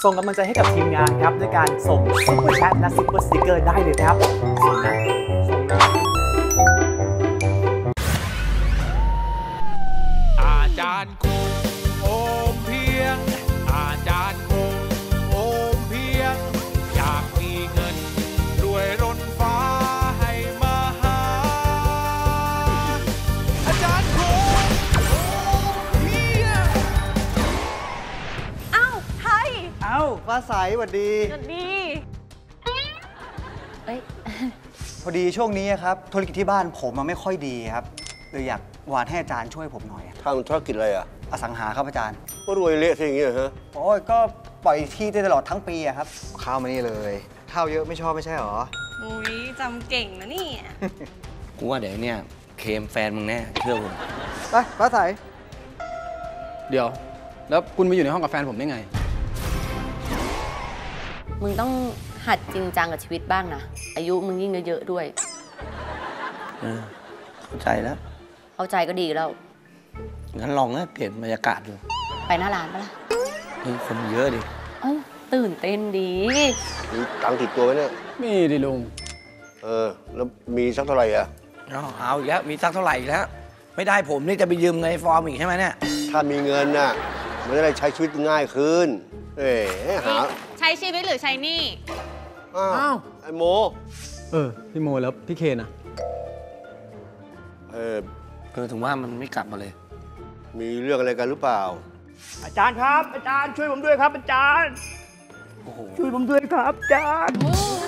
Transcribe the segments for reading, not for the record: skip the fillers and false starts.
ส่งกำลังใจให้กับทีมงานครับด้วยการส่งซุปเปอร์แชทและซุปเปอร์สติกเกอร์ได้เลยครับส่งนะอาจารย์คงโอมเพียงอาจารย์คงโอมเพียงอยากมีเงินรวยล้นฟ้าให้มาหาอาจารย์คงโอมเพียงอ้าวไทยฟ้าใสสวัสดีสวัสดีเอ้ยพอดีช่วงนี้ครับธุรกิจที่บ้านผมมันไม่ค่อยดีครับเลยอยากวานให้อาจารย์ช่วยผมหน่อยทำธุรกิจอะไรอ่ะอสังหาครับอาจารย์ก็รวยเละอย่างเงี้ยฮะโอ้ยก็ปล่อยที่ได้ตลอดทั้งปีครับข้าวมานี่เลยข้าวเยอะไม่ชอบไม่ใช่หรออุ้ยจำเก่งนะนี่กูว่าเดี๋ยวเนี่ยเคมแฟนมึงแน่เชื่อผมไปฟ้าใสเดี๋ยวแล้วคุณมาอยู่ในห้องกับแฟนผมได้ไงมึงต้องหัดจริงจังกับชีวิตบ้างนะอายุมึงยิ่งเยอะๆด้วยเข้าใจแล้วเข้าใจก็ดีแล้วงั้นลองนะเปลี่ยนบรรยากาศดูไปหน้าร้านปะล่ะคนเยอะดิตื่นเต้นดีมีตังค์ติดตัวไหมเนี่ยมีดิลุงแล้วมีสักเท่าไหร่อ่ะเอาอีกแล้วมีสักเท่าไหร่อีกแล้วไม่ได้ผมนี่จะไปยืมเงินฟอร์มอีกใช่ไหมเนี่ยถ้ามีเงินน่ะมันจะได้ใช้ชีวิตง่ายขึ้นหาใช้ชีวิตหรือใช้หนี้อ้าวไอโมพี่โมแล้วพี่เคนอะถึงว่ามันไม่กลับมาเลยมีเรื่องอะไรกันหรือเปล่าอาจารย์ครับอาจารย์ช่วยผมด้วยครับอาจารย์ช่วยผมด้วยครับอาจารย์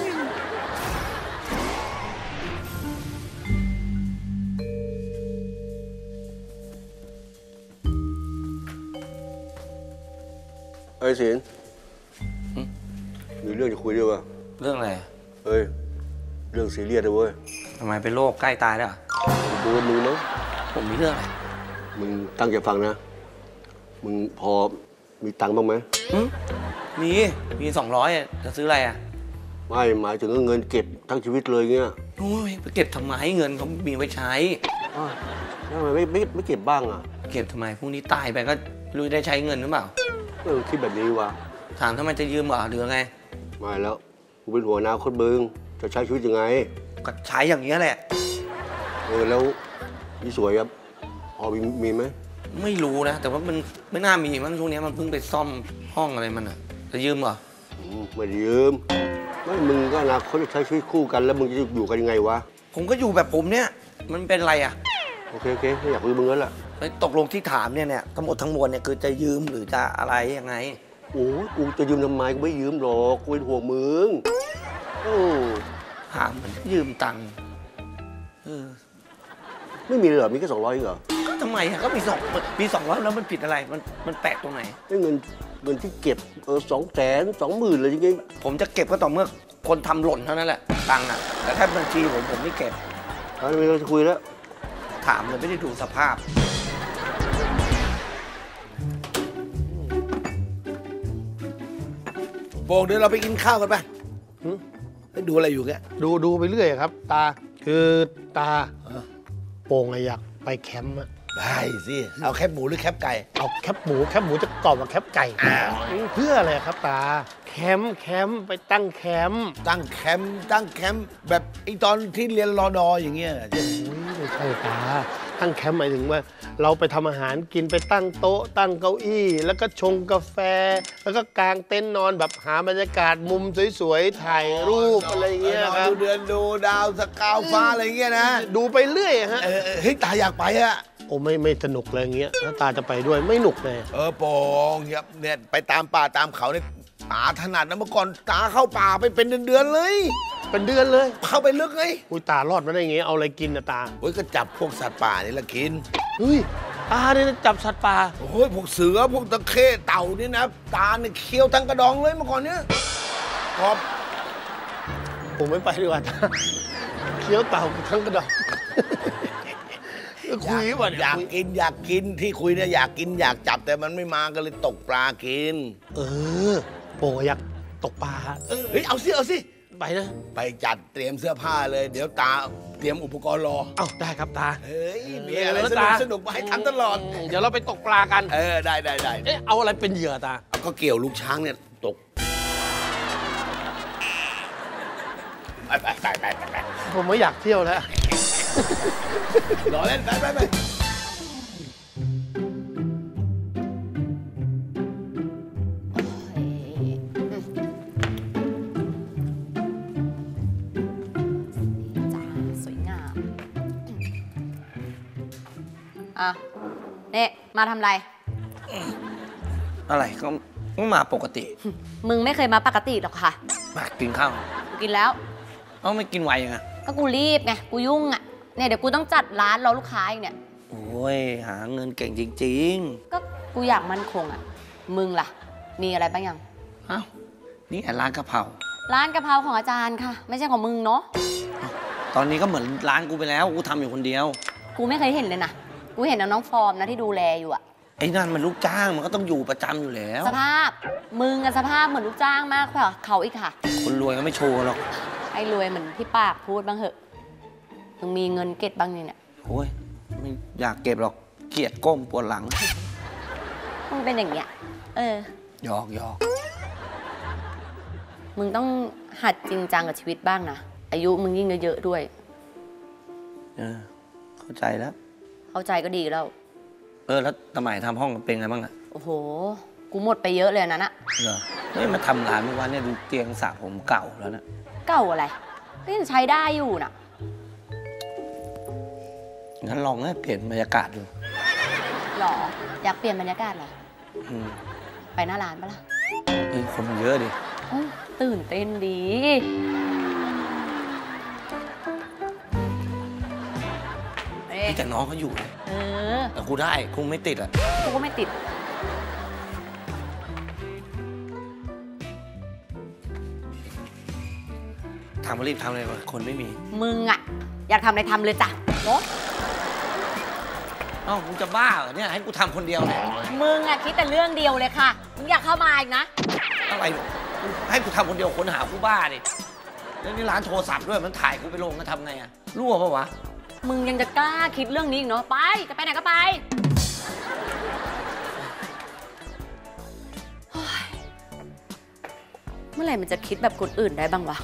ศิลป์มีเรื่องจะคุยด้วยวะเรื่องอะไรเรื่องซีเรียสเลยเว้ยทำไมเป็นโรคใกล้ตายแล้วดูมึงมั้งผมมีเรื่องอะไรมึงตั้งใจฟังนะมึงพอมีตังค์บ้างไหมมี200จะซื้ออะไรอ่ะไม่หมายถึงเงินเก็บทั้งชีวิตเลยเงี้ยโอ้ยไปเก็บทำไมเงินเขามีไว้ใช้ทำไมไม่เก็บบ้างอ่ะเก็บทำไมพรุ่งนี้ตายไปก็รู้ได้ใช้เงินหรือเปล่าคิดแบบนี้วะถามทำไมจะยืมเหรอหรือไงไม่แล้วกูเป็นหัวหน้าคนมึงจะใช้ชีวิตยังไงก็ใช้อย่างนี้แหละแล้วนี่สวยครับพอมีไหมไม่รู้นะแต่ว่ามันไม่น่ามีมั้งช่วงนี้มันเพิ่งไปซ่อมห้องอะไรมันอ่ะจะยืมเหรอไม่ได้ยืมไม่มึงก็อนาคตจะใช้ชีวิตคู่กันแล้วมึงจะอยู่กันยังไงวะผมก็อยู่แบบผมเนี่ยมันเป็นอะไรอ่ะโอเคไม่อยากคุยมึงแล้วล่ะตกลงที่ถามเนี่ยทั้งหมดทั้งมวลเนี่ยคือจะยืมหรือจะอะไรยังไงโอ้กูจะยืมทำไมกูไม่ยืมหรอกกูเป็นห่วงมึงถามมันยืมตังค์ไม่มีเลยเหรอมีแค่200เหรอก็ทำไมก็มี200แล้วมันผิดอะไรมันแปลกตรงไหนเงินที่เก็บ200,000 20,000เลยจริงๆผมจะเก็บก็ต่อเมื่อคนทำหล่นเท่านั้นแหละตังค์อ่ะแต่ถ้าบัญชีผมไม่เก็บไม่เราจะคุยแล้วถามเลยไม่ได้ดูสภาพโป่งเดี๋ยวเราไปกินข้าวกันไปไปดูอะไรอยู่แกดูไปเรื่อยครับตาคือตาโป่งอยากไปแคมป์ได้สิเอาแคบหมูหรือแคบไก่เอาแคบหมูจะตอบว่าแคบไก่เพื่ออะไรครับตาแคมป์ไปตั้งแคมป์แบบไอตอนที่เรียนรอดออย่างเงี้ยไม่ใช่ตาตั้งแคมป์หมายถึงว่าเราไปทำอาหารกินไปตั้งโต๊ะตั้งเก้าอี้แล้วก็ชงกาแฟแล้วก็กางเต็นท์นอนแบบหาบรรยากาศมุมสวยๆถ่ายรูปอะไรเงี้ยครับดูเดือนดูดาวสกาวฟ้าอะไรเงี้ยนะดูไปเรื่อยฮะเฮ้ยตาอยากไปอะโอ้ไม่สนุกเลยเงี้ยถ้าตาจะไปด้วยไม่หนุกเลยโป่งเนี่ยไปตามป่าตามเขาเนี่ยตาถนัดนะเมื่อก่อนตาเข้าป่าไปเป็นเดือนเลยเข้าไปลึกไงอุ้ยตารอดมาได้ไงเอาอะไรกินนะตาโอ้ยก็จับพวกสัตว์ป่านี่แหละกินเฮ้ยตาเนี่ยจับสัตว์ป่าโอ้ยพวกเสือพวกตะเข้เต่านี่นะตาเนี่ยเคี้ยวทั้งกระดองเลยเมื่อก่อนเนี้ยครับผมไม่ไปดีกว่าตาเคี้ยวเต่าทั้งกระดองคุยว่าอยากกินที่คุยเนี่ยอยากกินอยากจับแต่มันไม่มาก็เลยตกปลากินโป่งอยากตกปลาเฮ้ยเอาสิไปนะไปจัดเตรียมเสื้อผ้าเลยเดี๋ยวตาเตรียมอุปกรณ์รอได้ครับตาเฮ้ยมีอะไรสนุกมาให้ทำตลอดเดี๋ยวเราไปตกปลากันได้เอาอะไรเป็นเหยื่อตาก็เกี่ยวลูกช้างเนี่ยตกผมไม่อยากเที่ยวแล้วรอเล่นไปสวยงาม อ่ะเนี่ยมาทำไรอะไรก็มาปกติมึงไม่เคยมาปกติหรอกค่ะมากินข้าวกูกินแล้วเอ้าไม่กินไวยังไงก็กูรีบไง กูยุ่งอ่ะ เนี่ยเดี๋ยวกูต้องจัดร้านรอลูกค้าอีกเนี่ยโอ้ยหาเงินเก่งจริงก็กูอยากมั่นคงอ่ะ มึงล่ะ มีอะไรบ้างยังๆเอ้านี่ไงร้านกะเพราร้านกะเพราของอาจารย์ค่ะ ไม่ใช่ของมึงเนาะตอนนี้ก็เหมือนร้านกูไปแล้วกูทำอยู่คนเดียวกูไม่เคยเห็นเลยนะ กูเห็นน้องฟอร์มนะที่ดูแลอยู่อะไอ้นั่นมันลูกจ้างมันก็ต้องอยู่ประจำอยู่แล้วสภาพ มึงอะสภาพเหมือนลูกจ้างมากกว่าเขาอีกค่ะคนรวยก็ไม่โชว์หรอกให้รวยเหมือนที่ปากพูดบ้างเหอะ มึงมีเงินเก็บบ้างเนี่ยโอ้ยไม่อยากเก็บหรอกเกลียดก้มปวดหลังมึงเป็นอย่างเงี้ยหยอกมึงต้องหัดจริงจังกับชีวิตบ้างนะ อายุมึงยิ่งเยอะๆด้วยเข้าใจแล้วเข้าใจก็ดีแล้วแล้วสมัยทำห้องเป็นไงบ้างอะโอ้โห กูหมดไปเยอะเลยนะน่ะเหรอเฮ้ยมาทำร้านเมื่อวานเนี่ยดูเตียงสระผมเก่าแล้วนะเก่าอะไร ก็ยังใช้ได้อยู่น่ะงั้นลองให้เปลี่ยนบรรยากาศดูหรอ อยากเปลี่ยนบรรยากาศเหรออืมไปหน้าร้านปะล่ะเฮ้ยคนมันเยอะดิโอ้ยตื่นเต้นดีแต่น้องเขาอยู่นะอแต่กูได้กูไม่ติดอ่ะกูก็ไม่ติดทำมารีบทำเลยว่ะคนไม่มีมึงอะอยากทำอะไรทำเลยจ้ะโอ้เอ้ามึงจะบ้าเหรอเนี่ยให้กูทำคนเดียวเนี่ยมึงอะคิดแต่เรื่องเดียวเลยค่ะ มึงอยากเข้ามาอีกนะอะไรให้กูทำคนเดียวคนหากูบ้าดิแล้วนี่ร้านโทรศัพท์ด้วยมันถ่ายกูไปลงก็ทำไงอะรั่วปะวะมึงยังจะกล้าคิดเรื่องนี้อีกเนาะ ไป จะไปไหนก็ไปเฮ้ยเมื่อไหร่มันจะคิดแบบคนอื่นได้บ้างวะ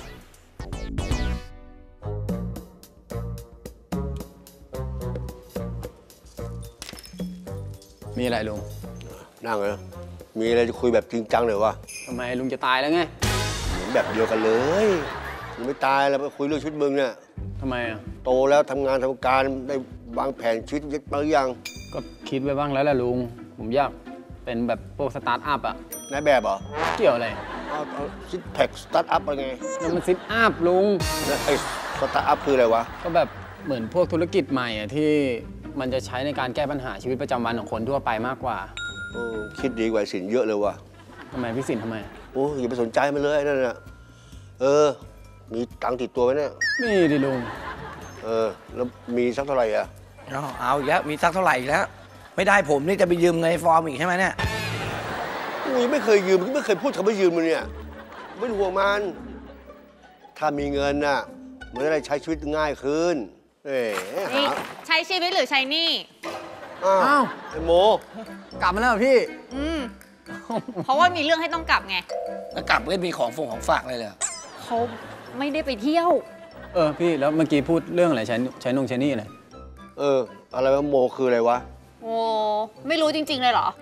มีอะไรลุงนั่งเลยมีอะไรจะคุยแบบจริงจังเลยวะทำไมลุงจะตายแล้วไงเหมือนแบบเดียวกันเลยมึงไม่ตายแล้วมาคุยเรื่องชีวิตมึงเนี่ยทำไมอ่ะโตแล้วทำงานทำการได้วางแผนชีวิตมาหรือยังก็คิดไว้บ้างแล้วแหละลุง ผมอยากเป็นแบบพวกสตาร์ทอัพอ่ะนายแบบเหรอเกี่ยวอะไรเอาซิทแพคสตาร์ทอัพอะไรไงแล้วมันซิทอัพลุงแล้วไอ้สตาร์ทอัพคืออะไรวะก็แบบเหมือนพวกธุรกิจใหม่อ่ะที่มันจะใช้ในการแก้ปัญหาชีวิตประจำวันของคนทั่วไปมากกว่าคิดดีกว่าสินเยอะเลยวะทำไมพี่สินทำไมโอ้ยอย่าไปสนใจมันเลยนั่นน่ะมีตังค์ติดตัวไหมเนี่ยนี่ดิลุงแล้วมีสักเท่าไหร่อ่ะเอาอีกแล้วมีสักเท่าไหร่อีกแล้วไม่ได้ผมนี่จะไปยืมเงินฟอร์มอีกใช่ไหมเนี่ยกูยังไม่เคยยืมมึงไม่เคยพูดคำว่ายืมมันเนี่ยไม่ห่วงมันถ้ามีเงินน่ะมันจะได้ใช้ชีวิตง่ายขึ้นนี่ใช้ชีวิตหรือใช้หนี้อ้าวไอ้โมกลับมาแล้วเหรอพี่เพราะว่ามีเรื่องให้ต้องกลับไงแล้วกลับไม่มีของฝากอะไรเลยเขาไม่ได้ไปเที่ยวพี่แล้วเมื่อกี้พูดเรื่องอะไรใช้นี่อะไรอะไรวะโมคืออะไรวะโอ้ไม่รู้จริงๆเลยเหรอ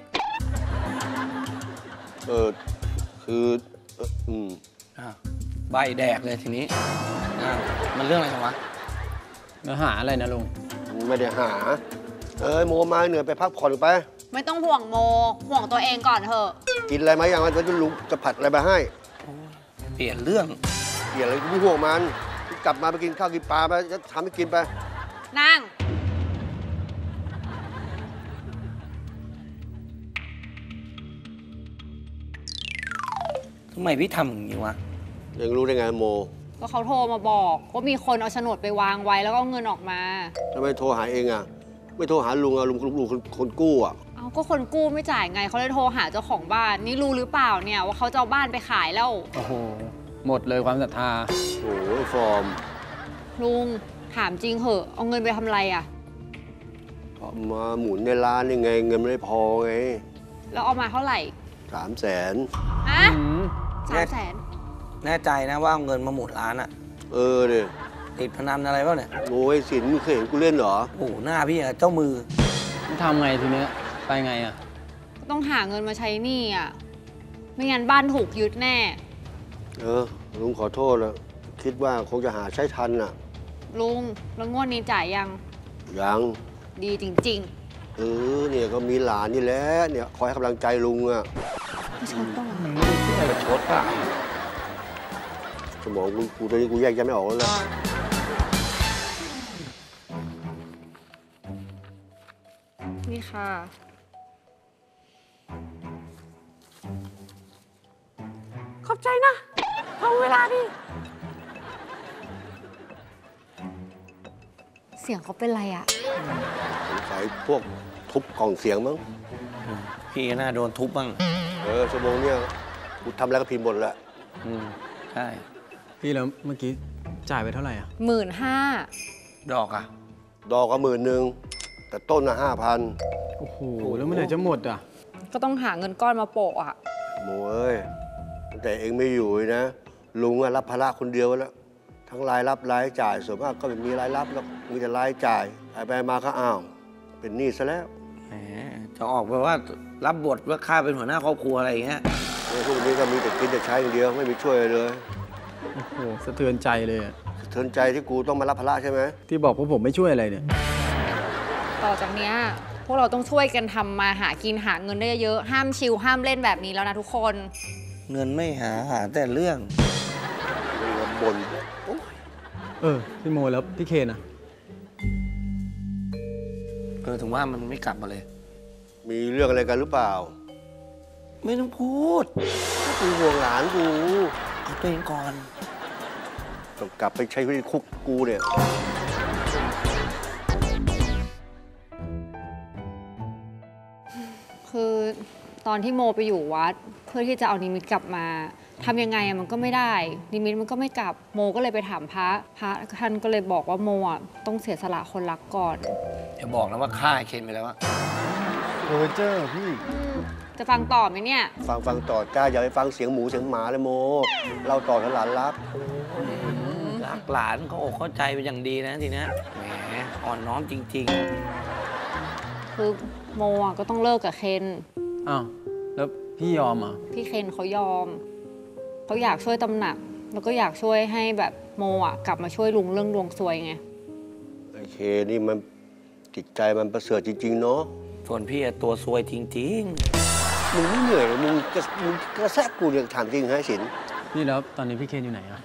คือใบแดกเลยทีนี้มันเรื่องอะไรกันวะเนื้อหาอะไรนะลุงไม่ได้หาโมมาเหนื่อยไปพักผ่อนไปไม่ต้องห่วงโม ห่วงตัวเองก่อนเถอะกินอะไรไหมอย่างนั้นจะลุงจะผัดอะไรมาให้เปลี่ยนเรื่องเดี๋ยวอะไรกูไม่ห่วงมันกลับมาไปกินข้าวกินปลาไปจะทำให้กินไปนั่งทำไมพี่ทำอย่างนี้วะยังรู้ได้ไงโมก็เขาโทรมาบอกว่ามีคนเอาโฉนดไปวางไว้แล้วก็เอาเงินออกมาทำไมโทรหาเองอ่ะไม่โทรหาลุงคนกู้อ่ะเอาก็คนกู้ไม่จ่ายไงเขาเลยโทรหาเจ้าของบ้าน นี่รู้หรือเปล่าเนี่ยว่าเขาจะเอาบ้านไปขายแล้วโอ้โห หมดเลยความศรัทธาโอ้ยฟอร์มลุงถามจริงเหอะเอาเงินไปทำอะไรอ่ะมาหมุนในร้านยังไงเงินไม่พอไงแล้วเอามาเท่าไหร่ 300,000 ฮะ300,000 แน่ใจนะว่าเอาเงินมาหมุนร้านอะดิติดพนันอะไรวะเนี่ยโอ้ยสินมึงเคยเห็นกูเล่นเหรอโอ้โหหน้าพี่อะเจ้ามือทำไงทีเนี้ยไปไงอ่ะต้องหาเงินมาใช้หนี้อ่ะ ไม่งั้นบ้านถูกยึดแน่ลุงขอโทษแล้วคิดว่าคงจะหาใช้ทันน่ะลุงแล้วงวดนี้จ่ายยังยังดีจริงเนี่ยก็มีหลานนี่แหละเนี่ยคอยให้กำลังใจลุงอ่ะๆฉันต้องชดอ่ะสมองกูตอนนี้กูแยกยังไม่ออกแล้วนะนี่ค่ะขอบใจนะเอาเวลาดิเสียงเขาเป็นไรอ่ะสงสัยพวกทุบกล่องเสียงมั้งพี่น่าโดนทุบบ้างชั่วโมงเนี่ยกูทำอะไรก็พิมพ์หมดแหละใช่พี่แล้วเมื่อกี้จ่ายไปเท่าไหร่อ่ะ 15,000 ดอกอ่ะดอกก็10,000 แต่ต้นน่ะ5,000 โอ้โห แล้วเมื่อไหร่จะหมดอ่ะก็ต้องหาเงินก้อนมาโปะอ่ะโมเอ้ยตั้งแต่เองไม่อยู่นะลุงอะรับภาระคนเดียวแล้วทั้งรายรับรายจ่ายส่วนมากก็ไม่มีรายรับแล้วมีแต่รายจ่ายไปมาก็อ้าวเป็นหนี้ซะแล้วแหมจะออกไปว่ารับบทว่าข้าเป็นหัวหน้าครอบครัวอะไรอย่างเงี้ยพวกนี้ก็มีแต่กินแต่ใช้อย่างเดียวไม่มีช่วยเลยโอ้โห สะเทือนใจเลยอะสะเทือนใจที่กูต้องมารับภาระใช่ไหมที่บอกว่าผมไม่ช่วยอะไรเนี่ยต่อจากเนี้ยพวกเราต้องช่วยกันทำมาหากินหาเงินได้เยอะๆห้ามชิลห้ามเล่นแบบนี้แล้วนะทุกคนเงินไม่หาแต่เรื่องบ่นพี่โมแล้วพี่เคนอ่ะถึงว่ามันไม่กลับมาเลยมีเรื่องอะไรกันหรือเปล่าไม่ต้องพูดกูห่วงหลานกูเอาตัวเองก่อนต้องกลับไปใช้ชีวิตในคุกกูเนี่ยคือตอนที่โมไปอยู่วัด เพื่อที่จะเอานิมิตกลับมาทำยังไงอะมันก็ไม่ได้นิมิตมันก็ไม่กลับโมก็เลยไปถามพระท่านก็เลยบอกว่าโมอะต้องเสียสละคนรักก่อนอย่าบอกนะว่าฆ่าไอ้เคนไปแล้วอะเจอพี่จะฟังต่อไหมเนี่ยฟังต่อจ้าอย่าไปฟังเสียงหมูเสียงหมาเลยโมเราต่อให้หลานรับรักหลานเขาอกเข้าใจเป็นอย่างดีนะทีเนี้ยแหมอ่อนน้อมจริงคือโมอะก็ต้องเลิกกับเคนอ้าว แล้วพี่ยอมอ่ะพี่เคนเขายอมเขาอยากช่วยตำหนัก แล้วก็อยากช่วยให้แบบโมอะกลับมาช่วยลุงเรื่องดวงซวยไงไอ้เคนี่มันจิตใจมันประเสริฐจริงๆเนาะๆ ส่วนพี่อะตัวซวยจริงมึงไม่เหนื่อยเหรอมึงกระแทกกูเนี่ยถามจริงให้สินนี่แล้วตอนนี้พี่เคนอยู่ไหนอ่ะ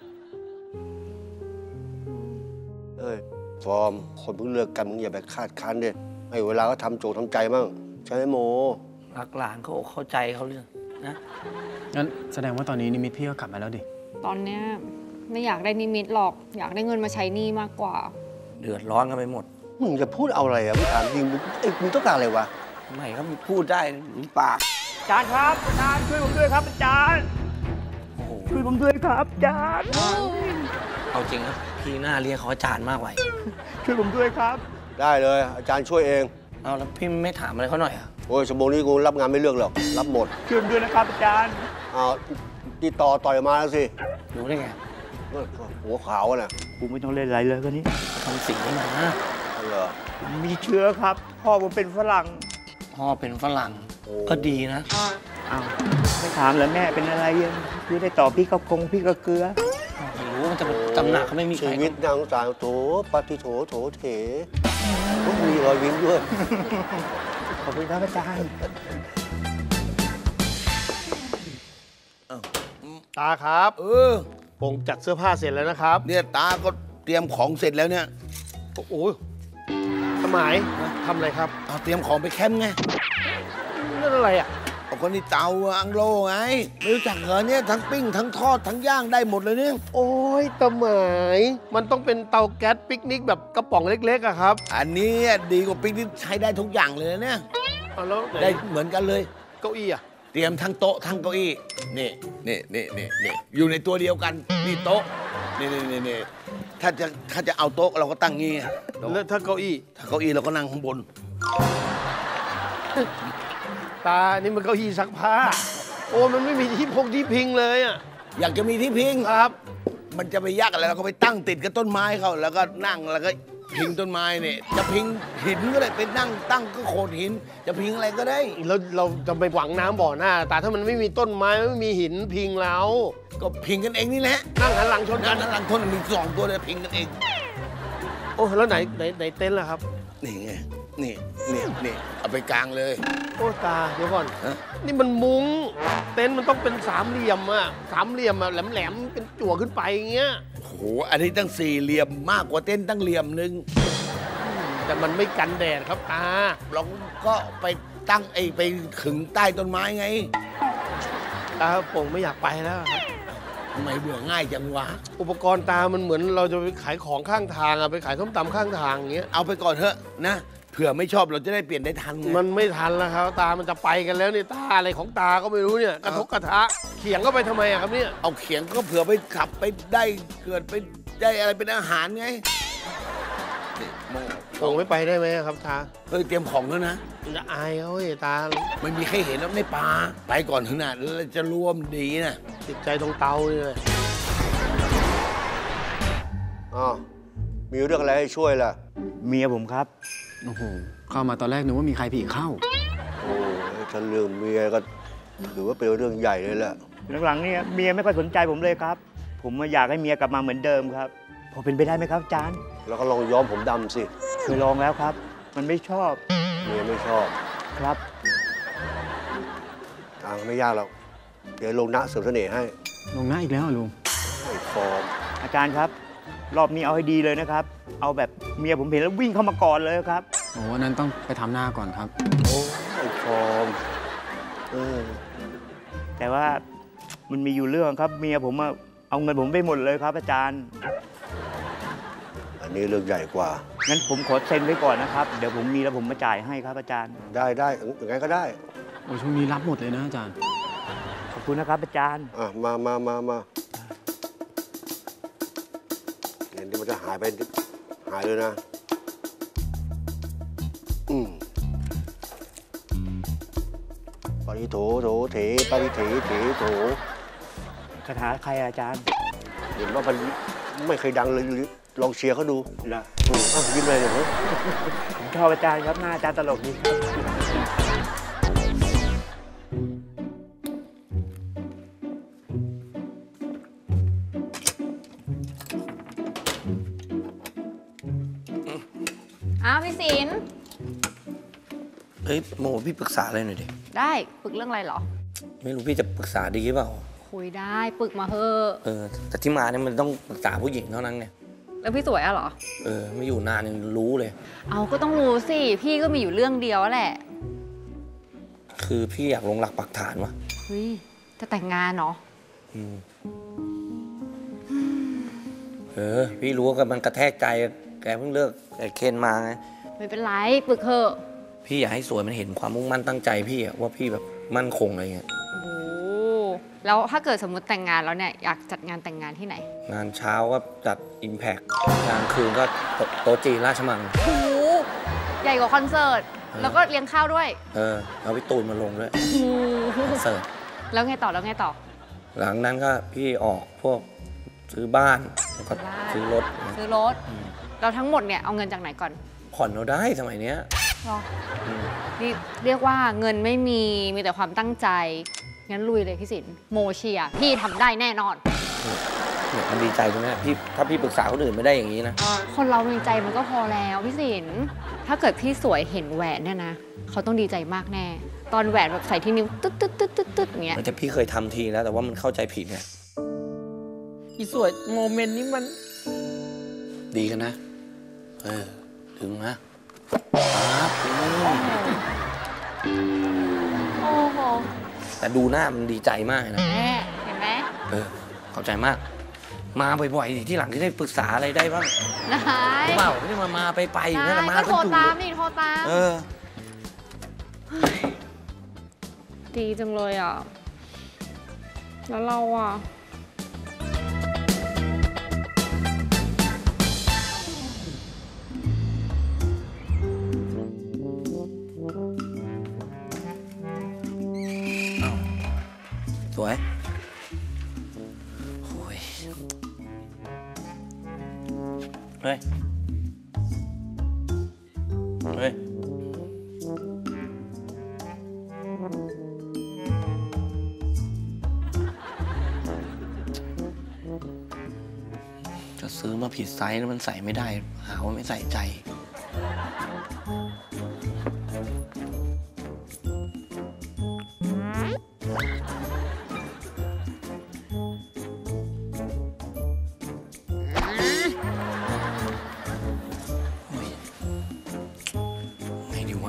เอ้ยฟอร์มคนเพิ่งเลิกกันมึงอย่าไปคาดคั้นเด็ให้เวลาก็ทำโจทำใจมั่งใช่ไหมโมๆ รักหลานเขาอกเข้าใจเขาเรื่องนะงั้นแสดงว่าตอนนี้นิมิตพี่ก็กลับมาแล้วดิตอนเนี้ยไม่อยากได้นิมิตหรอก อยากได้เงินมาใช้หนี้มากกว่าเดือดร้อนกันไปหมดมึงจะพูดเอาอะไรอ่ะมึงถามจริงมึงต้องการอะไรวะไม่ก็พูดได้หรือปากอาจารย์ครับอาจารย์ช่วยผมด้วยครับอาจารย์โอ้โหช่วยผมด้วยครับอาจารย์เอาจริงนะพี่หน้าเรียกเขาอาจารย์มากไว้ช่วยผมด้วยครับได้เลยอาจารย์ช่วยเองเอาแล้วพี่ไม่ถามอะไรเขาหน่อยอะโอ้ยชั่วโมงนี้กูรับงานไม่เลือกหรอกรับหมดช่วยผมด้วยนะครับอาจารย์เอาติดต่อยมาแล้วสิรู้ได้ไงหัวขาวอะน่ะกูไม่ต้องเล่นอะไรเลยก็นี้ทำสิ่งนี้มาเหรอมีเชื้อครับ พ่อผมเป็นฝรั่งพ่อเป็นฝรั่งก็ดีนะอ้าวไม่ถามแล้วแม่เป็นอะไรยังคือได้ต่อพี่กระกงพี่กระเกลือไม่รู้มันจะเป็นตำหนักเขาไม่มีใครชีวิตนางสาวโถปฏิโถโถเถมีรอยยิ้มด้วยขอบคุณครับอาจารย์ตาครับ ผมจัดเสื้อผ้าเสร็จแล้วนะครับเนี่ยตาก็เตรียมของเสร็จแล้วเนี่ยโอ้โหสมัยทำอะไรครับเอาเตรียมของไปแคมป์ไงนั่นอะไรอ่ะเอาคนที่เตาอังโลไงไม่รู้จักเหรอเนี่ยทั้งปิ้งทั้งทอดทั้งย่างได้หมดเลยเนี่ยโอ้ยตะหมายมันต้องเป็นเตาแก๊สปิกนิกแบบกระป๋องเล็กๆอะครับอันนี้ดีกว่าปิ้งที่ใช้ได้ทุกอย่างเลยนะเนี่ยเอาแล้วไหนได้เหมือนกันเลยเก้าอี้อะเตรียมทั้งโต๊ะทั้งเก้าอี้นี่อยู่ในตัวเดียวกันนี่โต๊ะนี่ถ้าจะเอาโต๊ะเราก็ตั้งงี้โต๊ะแล้วถ้าเก้าอี้ถ้าเก้าอี้เราก็นั่งข้างบนตานี่มันเก้าอี้ซักผ้า โอ้มันไม่มีที่พิงเลยอ่ะอยากจะมีที่พิงครับมันจะไปยากอะไรเราก็ไปตั้งติดกับต้นไม้เขาแล้วก็นั่งแล้วก็พิงต้นไม้เนี่ยจะพิงหินก็ได้ไปนั่งตั้งก็โขดหิน จะพิงอะไรก็ได้แล้วเราจะไปหวังน้ำบ่อหน้าตาถ้ามันไม่มีต้นไม้ไม่มีหินพิงเราก็พิงกันเองนี่แหละนั่งหันหลังชนกักัน นทั้งหลังทนมี2 ตัวเลยพิงกันเองโอ้แล้วไหนเต็นท์ล่ะครับนี่ไงนี่เอาไปกลางเลยโอ้ตาเดี๋ยวก่อนฮะนี่มันมุ้งเต็นท์มันต้องเป็นสามเหลี่ยมอะแหลมๆเป็นจั่วขึ้นไปอย่างเงี้ยโอ้โหอันนี้ตั้ง4 เหลี่ยมมากกว่าเต้นตั้งเหลี่ยมหนึ่งแต่มันไม่กันแดดครับตาเราก็ไปตั้งไปขึงใต้ต้นไม้ไงตาผมไม่อยากไปแล้วครับทำไมเบื่อง่ายจังวะอุปกรณ์ตามันเหมือนเราจะไปขายของข้างทางอะไปขายส้มตำข้างทางอย่างเงี้ยเอาไปก่อนเถอะนะเผื่อไม่ชอบเราจะได้เปลี่ยนได้ทันไงมันไม่ทันแล้วครับตามันจะไปกันแล้วเนี่ยตาอะไรของตาก็ไม่รู้เนี่ยกระทบกระทะเขียงก็ไปทำไมอะครับเนี่ยเอาเขียงก็เผื่อไปขับไปได้เกิดไปได้อะไรเป็นอาหารไงนี่โม่ผมไม่ไปได้ไหมครับตาเฮ้ยเตรียมของแล้วนะจะอายเขาเฮ้ยตาไม่มีใครเห็นแล้วในป่าไปก่อนเถอะนะแล้วจะร่วมดีนะติดใจตรงเตานี่เลยอ้าวมีเรื่องอะไรให้ช่วยล่ะเมียผมครับโอ้โห เข้ามาตอนแรกนึกว่ามีใครผีเข้าโอ้ยถ้าเรื่องเมียก็ถือว่าเป็นเรื่องใหญ่เลยแหละหลังๆเนี่ยเมียไม่ค่อยสนใจผมเลยครับ ผมอยากให้เมียกลับมาเหมือนเดิมครับพอเป็นไปได้ไหมครับอาจารย์แล้วก็ลองย้อมผมดำสิเคยลองแล้วครับ มันไม่ชอบเมียไม่ชอบครับทางไม่ยากหรอกเดี๋ยวลงนะเสริมเสน่ห์ให้ลงหน้าอีกแล้วเหรอลุงไอ้ฟอร์มอาจารย์ครับ รอบนี้เอาให้ดีเลยนะครับ เอาแบบเมียผมเห็นแล้ววิ่งเข้ามาก่อนเลยครับโอ้วันนั้นต้องไปทำหน้าก่อนครับโอ้ไอ้ฟอร์มแต่ว่ามันมีอยู่เรื่องครับ เมียผมเอาเงินผมไปหมดเลยครับ อาจารย์อันนี้เรื่องใหญ่กว่างั้นผมขอเซ็นไว้ก่อนนะครับ เดี๋ยวผมมีแล้วผมมาจ่ายให้ครับอาจารย์ได้อย่างไงก็ได้โอ้ช่วงนี้รับหมดเลยนะอาจารย์ขอบคุณนะครับอาจารย์อ่ะมาเห็นที่มันจะหายเลยนะปริโถโถเถปริเถเถโถคาถาใครอาจารย์เห็นว่ามันไม่เคยดังเลยลองเชียร์เขาดูนะยิ้มเลยเนี่ยผมชอบอาจารย์ครับหน้าอาจารย์ตลกดีครับอ้าวพี่ศิลป์เฮ้ยโมพี่ปรึกษาอะไรหน่อยดิได้ปรึกเรื่องอะไรเหรอไม่รู้พี่จะปรึกษาดีหรือเปล่าคุยได้ปรึกมาเถอะแต่ที่มาเนี่ยมันต้องปรึกษาผู้หญิงเท่านั้นไงแล้วพี่สวยอะเหรอไม่อยู่นานยังรู้เลยเอาก็ต้องรู้สิ พี่ก็มีอยู่เรื่องเดียวแหละคือพี่อยากลงหลักปักฐานวะเฮ้ยจะแต่งงานเนาะพี่รู้ว่ามันกระแทกใจแกเพิ่งเลิกไอ้เคนมาไงไม่เป็นไรปรึกเถอะพี่อยากให้สวยมันเห็นความมุ่งมั่นตั้งใจพี่อะว่าพี่แบบมั่นคงอะไรเงี้ยโอ้แล้วถ้าเกิดสมมติแต่งงานแล้วเนี่ยอยากจัดงานแต่งงานที่ไหนงานเช้าก็จัด Impact งานคืนก็โต๊ะจีนราชมังโอ้ใหญ่กว่าคอนเสิร์ต แล้วก็เลี้ยงข้าวด้วยเอาพี่ตูนมาลงด้วยโอ้คอนเสิร์ตแล้วไงต่อหลังนั้นก็พี่ออกพวกซื้อบ้านแล้วก็ซื้อรถซื้อรถเราทั้งหมดเนี่ยเอาเงินจากไหนก่อนผ่อนเราได้สมัยเนี้ยหรอนี่เรียกว่าเงินไม่มีแต่ความตั้งใจ งั้นลุยเลยพี่ศิลป์โมเชียร์พี่ทำได้แน่นอนเนี่ยมันดีใจตรงนี้พี่ถ้าพี่ปรึกษาคนอื่นไม่ได้อย่างนี้นะคนเรามีใจมันก็พอแล้วพี่ศิลป์ถ้าเกิดพี่สวยเห็นแหวนเนี่ยนะเขาต้องดีใจมากแน่ ตอนแหวนแบบใส่ที่นิ้วตึ๊ดตึ๊ดตึ๊ดตึ๊ดตึ๊ดอย่างเงี้ยแต่พี่เคยทำทีแล้วแต่ว่ามันเข้าใจผิดเนี่ยอีสวยโมเมนต์นี้มันดีกันนะ ถึงนะครับโอ้โหแต่ดูหน้ามันดีใจมากนะแม่เห็นไหมเข้าใจมาก มาบ่อยๆที่หลังที่ได้ปรึกษาอะไรได้บ้างนายเปล่าไม่ได้มาไปอยู่นั่นแหละมาก็โทรอยู่ตามนี่โทรตาม ดีจังเลยอ่ะ แล้วเราอ่ะสวยโอ้ยเฮ้ย เฮ้ย จะซื้อมาผิดไซส์แล้วมันใส่ไม่ได้ หาว่าไม่ใส่ใจ ไงดีวะ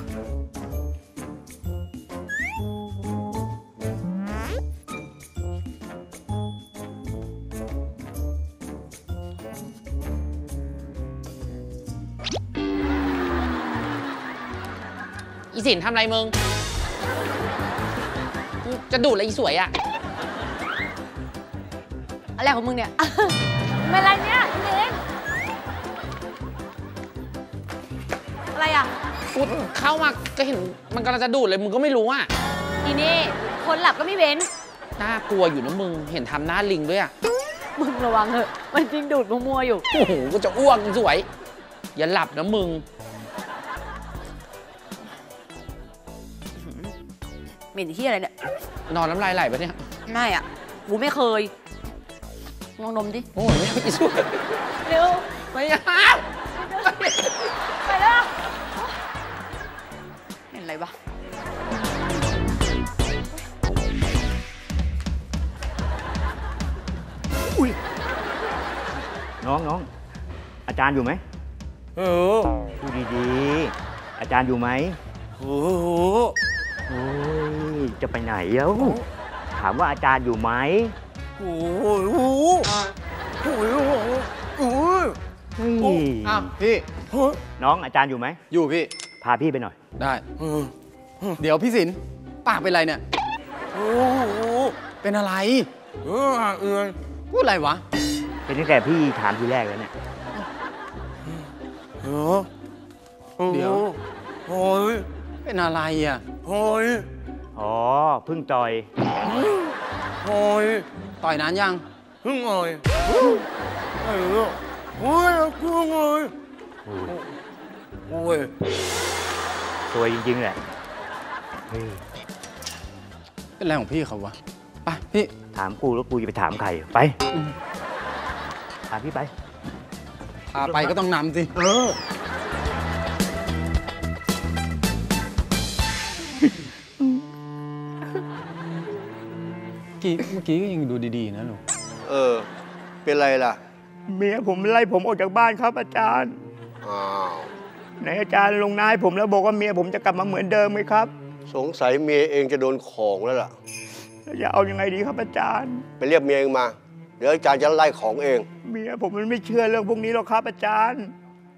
อีสินทำอะไรมึง จะดูดอะไรอีสวยอะอะไรของมึงเนี่ย เป็นอะไรเนี่ยเด็กอะไรอ่ะกูเข้ามาก็เห็นมันกำลังจะดูดเลยมึงก็ไม่รู้อะอีนี่คนหลับก็ไม่เว้นน่ากลัวอยู่นะมึง เห็นทำหน้าลิงด้วยอะมึงระวังเถอะมันจริงดูดมัวๆอยู่โอ้โหกูจะอ้วกอีสวย อย่าหลับนะมึงเหม็นที่อะไรเนี่ยนอนน้ำลายไหลปะเนี่ยไม่อ่ะกูไม่เคยลองดมดิโอ้ยไม่เอาอีสวยเร็วไม่เอาไปแล้วเห็นอะไรวะอุ้ยน้องอาจารย์อยู่ไหมพูดดีๆอาจารย์อยู่ไหมโอ้ยจะไปไหนแล้วถามว่าอาจารย์อยู่ไหมเฮ้ยอ้าวพี่น้องอาจารย์อยู่ไหมอยู่พี่พาพี่ไปหน่อยได้ เดี๋ยวพี่สินปากเป็นไรเนี่ย เป็นอะไร พูดอะไรวะเป็นตั้งแต่พี่ถามทีแรกแล้วเนี่ยเดี๋ยว เป็นอะไรอ่ะอ๋อเพิ่งต่อยต่อยนานยังสวยจริงๆแหละเฮ้ยเป็นอะไรของพี่เขาวะ ไปพี่ถามกูแล้วกูจะไปถามใครไปถามพี่ไปพาไปก็ต้องนำสิ เมื่อกี้ก็ยังดูดีๆนะลูกเป็นไรล่ะเมียผมไล่ผมออกจากบ้านครับอาจารย์อ้าวไหนอาจารย์ลงนายผมแล้วบอกว่าเมียผมจะกลับมาเหมือนเดิมไหมครับสงสัยเมียเองจะโดนของแล้วล่ะจะเอายังไงดีครับอาจารย์ไปเรียกเมียเองมา เดี๋ยวอาจารย์จะไล่ของเองเมียผมมันไม่เชื่อเรื่องพวกนี้หรอกครับอาจารย์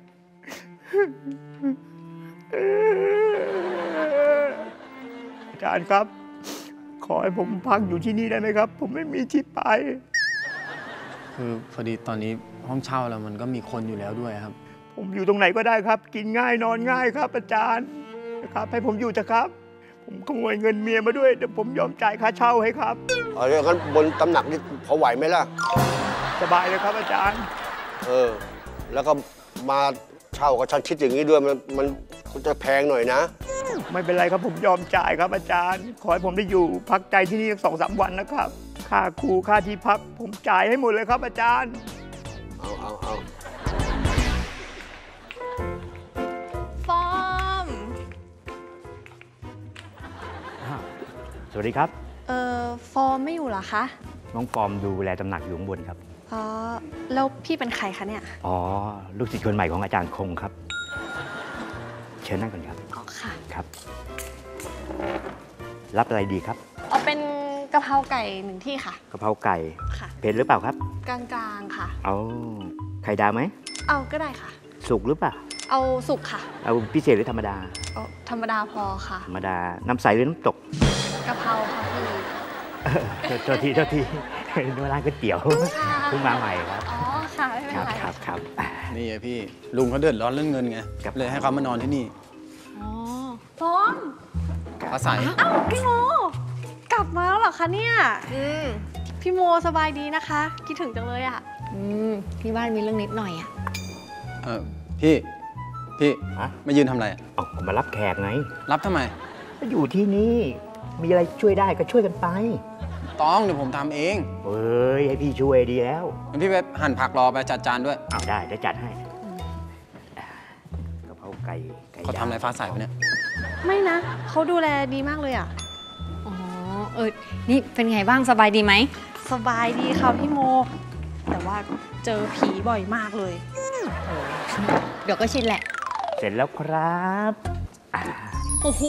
อาจารย์ครับ ขอให้ผมพักอยู่ที่นี่ได้ไหมครับ ผมไม่มีที่ไปคือพอดีตอนนี้ห้องเช่าเรามันก็มีคนอยู่แล้วด้วยครับผมอยู่ตรงไหนก็ได้ครับ กินง่ายนอนง่ายครับ อาจารย์นะครับ ให้ผมอยู่เถอะครับ ผมขโมยเงินเมียมาด้วยเดี๋ยวผมยอมจ่ายค่าเช่าให้ครับเอาอย่างนั้นบนตำหนักนี่พอไหวไหมล่ะสบายเลยครับอาจารย์แล้วก็มาเช่ากับฉันคิดอย่างนี้ด้วยมันจะแพงหน่อยนะไม่เป็นไรครับผมยอมจ่ายครับอาจารย์ ขอให้ผมได้อยู่พักใจที่นี่สัก2-3 วันนะครับ ค่าครูค่าที่พักผมจ่ายให้หมดเลยครับอาจารย์เอาฟอร์มสวัสดีครับฟอร์มไม่อยู่เหรอคะน้องฟอร์มดูแลตำหนักอยู่ข้างบนครับอ๋อ แล้วพี่เป็นใครคะเนี่ยอ๋อ ลูกศิษย์คนใหม่ของอาจารย์คงครับ เชิญนั่งก่อนครับอ๋อค่ะครับ รับอะไรดีครับเอาเป็นกะเพราไก่1 ที่ค่ะกะเพราไก่ค่ะเผ็ดหรือเปล่าครับกลางๆค่ะเอาไข่ดาวไหมเอาก็ได้ค่ะสุกหรือเปล่าเอาสุกค่ะเอาพิเศษหรือธรรมดาเอาธรรมดาพอค่ะธรรมดา น้ำใสหรือน้ำตกกะเพราค่ะพี่โทษทีนึกว่าร้านก๋วยเตี๋ยวค่ะเพิ่งมาใหม่ครับอ๋อค่ะไม่เป็นไรครับนี่ไงพี่ ลุงเขาเดือดร้อนเรื่องเงินไง เลยให้เขามานอนที่นี่อ๋อฟอร์มฟ้าใสอ้าวพี่โม กลับมาแล้วเหรอคะเนี่ยพี่โมสบายดีนะคะ คิดถึงจังเลยอ่ะที่บ้านมีเรื่องนิดหน่อยอะพี่มายืนทำอะไรอ๋อมารับแขกไงรับทำไมก็อยู่ที่นี่มีอะไรช่วยได้ก็ช่วยกันไปต้องเดี๋ยวผมทำเองเฮ้ยให้พี่ช่วยดีแล้วงั้นพี่ไปหั่นผักรอไปจัดจานด้วยเอาได้เดี๋ยวจัดให้กะเพราไก่เขาทำอะไรฟ้าใสปะเนี่ยไม่นะ เขาดูแลดีมากเลยอ่ะอ๋อ นี่เป็นไงบ้างสบายดีไหมสบายดีค่ะพี่โม แต่ว่าเจอผีบ่อยมากเลยเดี๋ยวก็ชินแหละเสร็จแล้วครับโอ้โห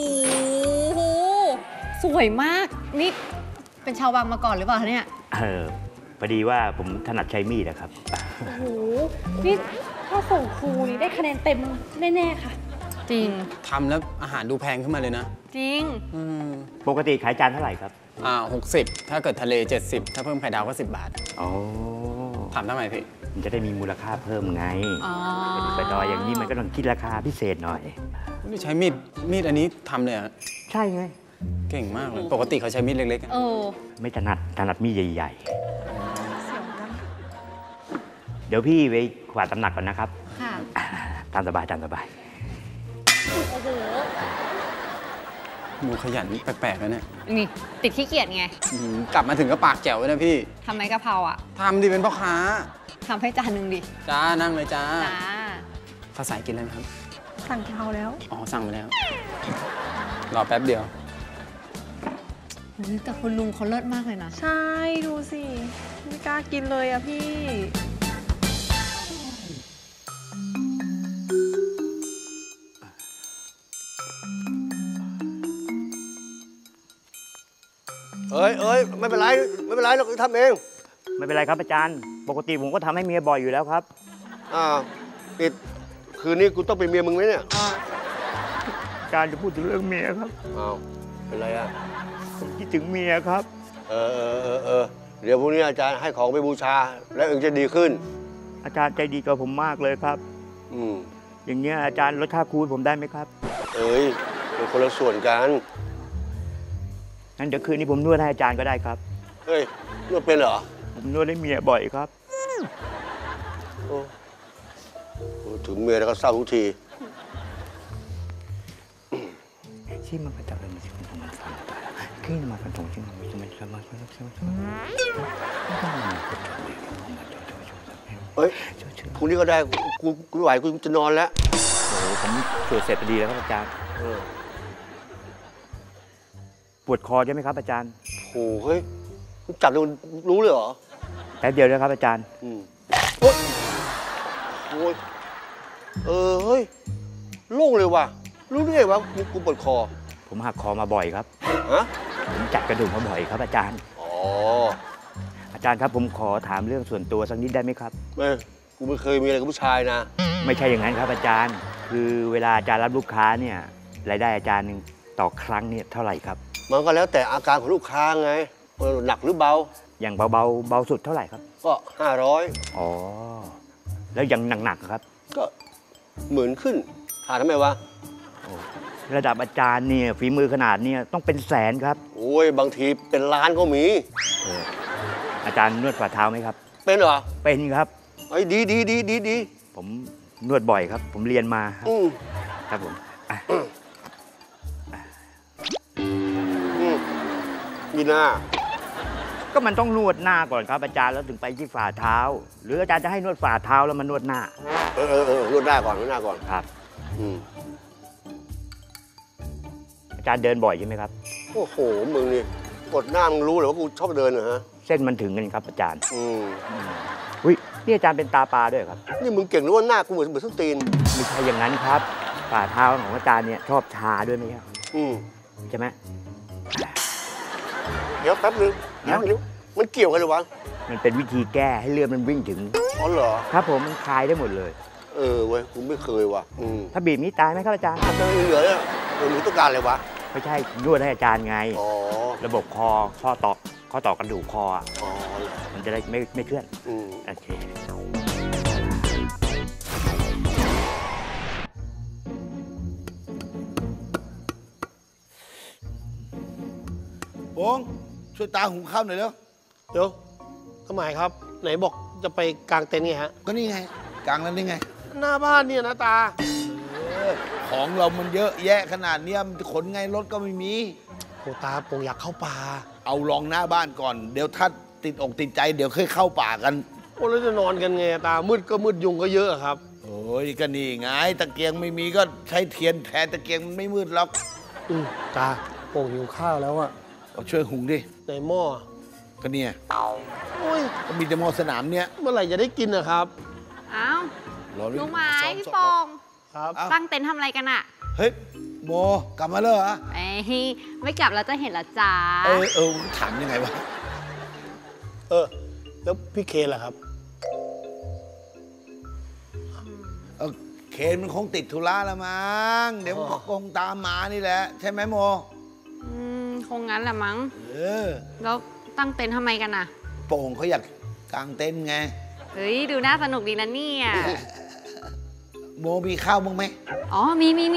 สวยมาก นี่เป็นชาววังมาก่อนหรือเปล่าคะเนี่ยพอดีว่าผมถนัดใช้มีดนะครับโอ้โห นี่ถ้าส่งครูนี่ได้คะแนนเต็มแน่ๆค่ะจริงทำแล้วอาหารดูแพงขึ้นมาเลยนะจริงปกติขายจานเท่าไหร่ครับ 60 ถ้าเกิดทะเล 70 ถ้าเพิ่มไข่ดาวก็ 10 บาทอ๋อถามทำไมพี่มันจะได้มีมูลค่าเพิ่มไงอ๋อไปดอยอย่างนี้มันก็ต้องคิดราคาพิเศษหน่อยนี่ใช้มีดอันนี้ทำเลยอ่ะใช่ไงเก่งมากเลย ปกติเขาใช้มีดเล็กๆอะไม่ถนัดมีดใหญ่ๆ เดี๋ยวพี่ไปกวาดตำหนักก่อนนะครับค่ะตามสบายโอ้โหมูขยันแปลกๆแล้วเนี่ยนี่ติดขี้เกียจไงกลับมาถึงก็ปากแจ๋วเลยนะพี่ทำไหมกะเพราอ่ะทำดิเป็นพ่อค้าทำให้จานหนึ่งดิจ้า นั่งเลยจ้าจ้าภาษากินอะไรไหมครับสั่งกะเพราแล้วอ๋อ สั่งไปแล้ว รอแป๊บเดียวแต่คุณลุงเขาเลิศมากเลยนะใช่ ดูสิ ไม่กล้ากินเลยอะพี่เอ้ยไม่เป็นไรเราทำเองไม่เป็นไรครับอาจารย์ ปกติผมก็ทำให้เมียบ่อยอยู่แล้วครับอิดคืนนี้กูต้องเป็นเมียมึงไหมเนี่ยอาจารย์จะพูดถึงเรื่องเมียครับอ้าวเป็นไรอ่ะผมคิดถึงเมียครับเดี๋ยวพรุ่งนี้อาจารย์ให้ของไปบูชา แล้วเองจะดีขึ้นอาจารย์ใจดีกับผมมากเลยครับ อย่างเงี้ยอาจารย์ลดค่าครูให้ผมได้ไหมครับเป็นคนละส่วนกันงั้นเดี๋ยวคืนนี้ผมนวดให้อาจารย์ก็ได้ครับเฮ้ยนวดเป็นเหรอผมนวดให้เมียบ่อยครับถึงเมียแล้วก็เศร้าทุกทีที่มันเป็นอะไรมันขึ้นมาเป็นตรงที่มันเฮ้ยพรุ่งนี้ก็ได้กูไม่ไหวกูจะนอนแล้วโอ้โหผมสวดเสร็จพอดีแล้วครับอาจารย์ปวดคอใช่ไหมครับอาจารย์โอ้เฮ้ยจับรู้เลยเหรอแป๊บเดียวนะครับอาจารย์โอ้ยเฮ้ยโล่งเลยว่ะรู้ได้ไงวะกูปวดคอผมหักคอมาบ่อยครับ ผมจัดกระดูกมาบ่อยครับอาจารย์อาจารย์ครับผมขอถามเรื่องส่วนตัวสักนิดได้ไหมครับกูไม่เคยมีอะไรกับผู้ชายนะไม่ใช่อย่างนั้นครับอาจารย์ คือเวลาอาจารย์รับลูกค้าเนี่ยรายได้อาจารย์หนึ่งต่อครั้งเนี่ยเท่าไหร่ครับมันก็แล้วแต่อาการของลูกค้าไงหนักหรือเบาอย่างเบาสุดเท่าไหร่ครับก็500 อ๋อแล้วอย่างหนักๆครับก็10,000ขึ้นถามทำไมวะระดับอาจารย์เนี่ยฝีมือขนาดเนี่ยต้องเป็นแสนครับโอ้ยบางทีเป็นล้านก็มีอาจารย์นวดฝ่าเท้าไหมครับเป็นเหรอเป็นครับดีผมนวดบ่อยครับ ผมเรียนมาครับผมนี่หน้าก็มันต้องนวดหน้าก่อนครับอาจารย์แล้วถึงไปที่ฝ่าเท้า หรืออาจารย์จะให้นวดฝ่าเท้าแล้วมานวดหน้านวดหน้าก่อนครับอาจารย์เดินบ่อยใช่ไหมครับโอ้โหมึงนี่กดหน้ามึงรู้เหรอว่ากูชอบเดินเหรอฮะเส้นมันถึงกันครับอาจารย์อุ้ยนี่อาจารย์เป็นตาปลาด้วยครับนี่มึงเก่งหรือว่าหน้ากูเหมือนส้นตีนไม่ใช่อย่างนั้นครับฝ่าเท้าของอาจารย์เนี่ยชอบชาด้วยไหมครับใช่ไหมเดี๋ยวแป๊บนึงมันเกี่ยวกันหรือวะมันเป็นวิธีแก้ให้เลือดมันวิ่งถึงอ๋อเหรอครับผมมันคลายได้หมดเลยเว้ยกูไม่เคยว่ะถ้าบีบนี้ตายไหมครับอาจารย์ถ้าเหลือเนี่ยมึงต้องการอะไรวะไม่ใช่นวดให้อาจารย์ไงระบบข้อต่อกระดูกคอมันจะได้ไม่เคลื่อนโอเคโป้งช่วยตาหุงข้าวหน่อยเร็วเดี๋ยวทำไมครับไหนบอกจะไปกางเต็นท์ไงฮะก็นี่ไงกางแล้วนี่ไงหน้าบ้านเนี่ยนะตาของเรามันเยอะแยะขนาดเนี้ยมันขนไงรถก็ไม่มีโอ้ตาผมอยากเข้าป่าเอาลองหน้าบ้านก่อน เดี๋ยวถ้าติดอกติดใจเดี๋ยวค่อยเข้าป่ากันโอ้แล้วจะนอนกันไงตา มืดก็มืดยุงก็เยอะครับโอ้ยก็นี่ไงตะเกียงไม่มีก็ใช้เทียนแทนตะเกียงมันไม่มืดหรอกตาโป่งหิวข้าวแล้วอะเอาช่วยหุงดิในหม้อก็เนี่ยโอ้ยก็มีแต่หม้อสนามเนี่ยเมื่อไหร่จะได้กินนะครับอ้าวรอรู้ไหมซ้อพี่ซ้อปองครับตั้งเต็นท์ทำอะไรกันอะเฮ้ยโมกลับมาแล้วเหรอเอ้ยไม่กลับแล้วจะเห็นละจ้าถามยังไงวะแล้วพี่เคนล่ะครับเคนมันคงติดธุระละมั้งเดี๋ยวมันก็คงตามมานี่แหละ ใช่ไหมโมคงงั้นแหละมั้งอแล้วตั้งเต็นท์ทำไมกันอะโป่งเขาอยากกางเต็นท์ไงเฮ้ยดูน่าสนุกดีนะเนี่ยโมมีข้าวบ้างไหมอ๋อมีเนี่ย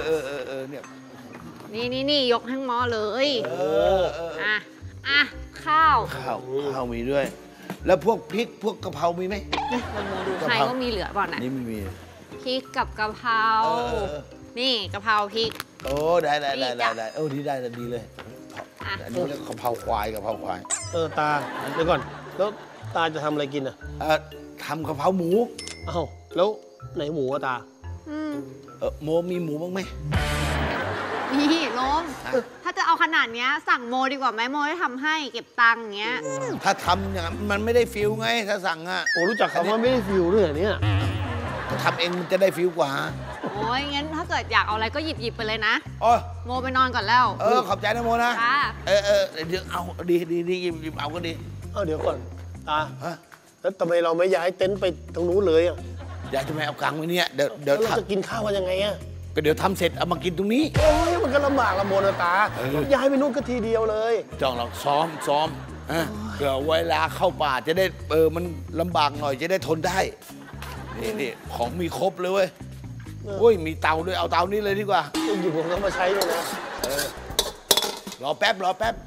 นี่ยกทั้งหม้อเลยอ่ะข้าวข้าวมีด้วย แล้วพวกพริกพวกกะเพรามีไหมดูใครว่ามีเหลือก่อนนะนี่ไม่มีพริกกับกะเพรานี่กะเพราพริกโอ้ได้โอ้ดีได้ดีเลยอ่ะอันนี้เรียกกะเพราควายตาเดี๋ยวก่อน แล้วตาจะทำอะไรกินอ่ะทำกะเพราหมูอ้าวแล้วไหนหมูอะตาโมมีหมูบ้างไหมนี่ล้มถ้าจะเอาขนาดเนี้ยสั่งโมดีกว่าไหมโมได้ทำให้เก็บตังค์อย่างเงี้ยถ้าทำอย่างนั้นมันไม่ได้ฟิลไงถ้าสั่งอ่ะโอ้รู้จักคำว่าไม่ได้ฟิลด้วยเหรอเนี่ยถ้าทำเองมันจะได้ฟิลกว่าโอ้ยงั้นถ้าเกิดอยากเอาอะไรก็หยิบไปเลยนะอ๋อโมไปนอนก่อนแล้วขอบใจนะโมนะค่ะเดี๋ยวเอาดีหยิบเอาก็ดีเดี๋ยวก่อนตาแล้วทำไมเราไม่ย้ายเต็นท์ไปตรงนู้นเลยอ่ะอยากจะไม่เอากลางไว้เนี่ยเดี๋ยวแล้วเราจะกินข้าวกันยังไงอ่ะก็เดี๋ยวทำเสร็จเอามากินตรงนี้โอ้ยมันก็ลำบากลำบนนะตาย้ายไปนู่นก็ทีเดียวเลยจ้องเราซ้อมเผื่อเวลาเข้าป่าจะได้มันลำบากหน่อยจะได้ทนได้นี่ของมีครบเลยเว้ยโอ้ยมีเตาด้วยเอาเตานี้เลยดีกว่าอยู่ผมก็มาใช้เลยนะรอแป๊บ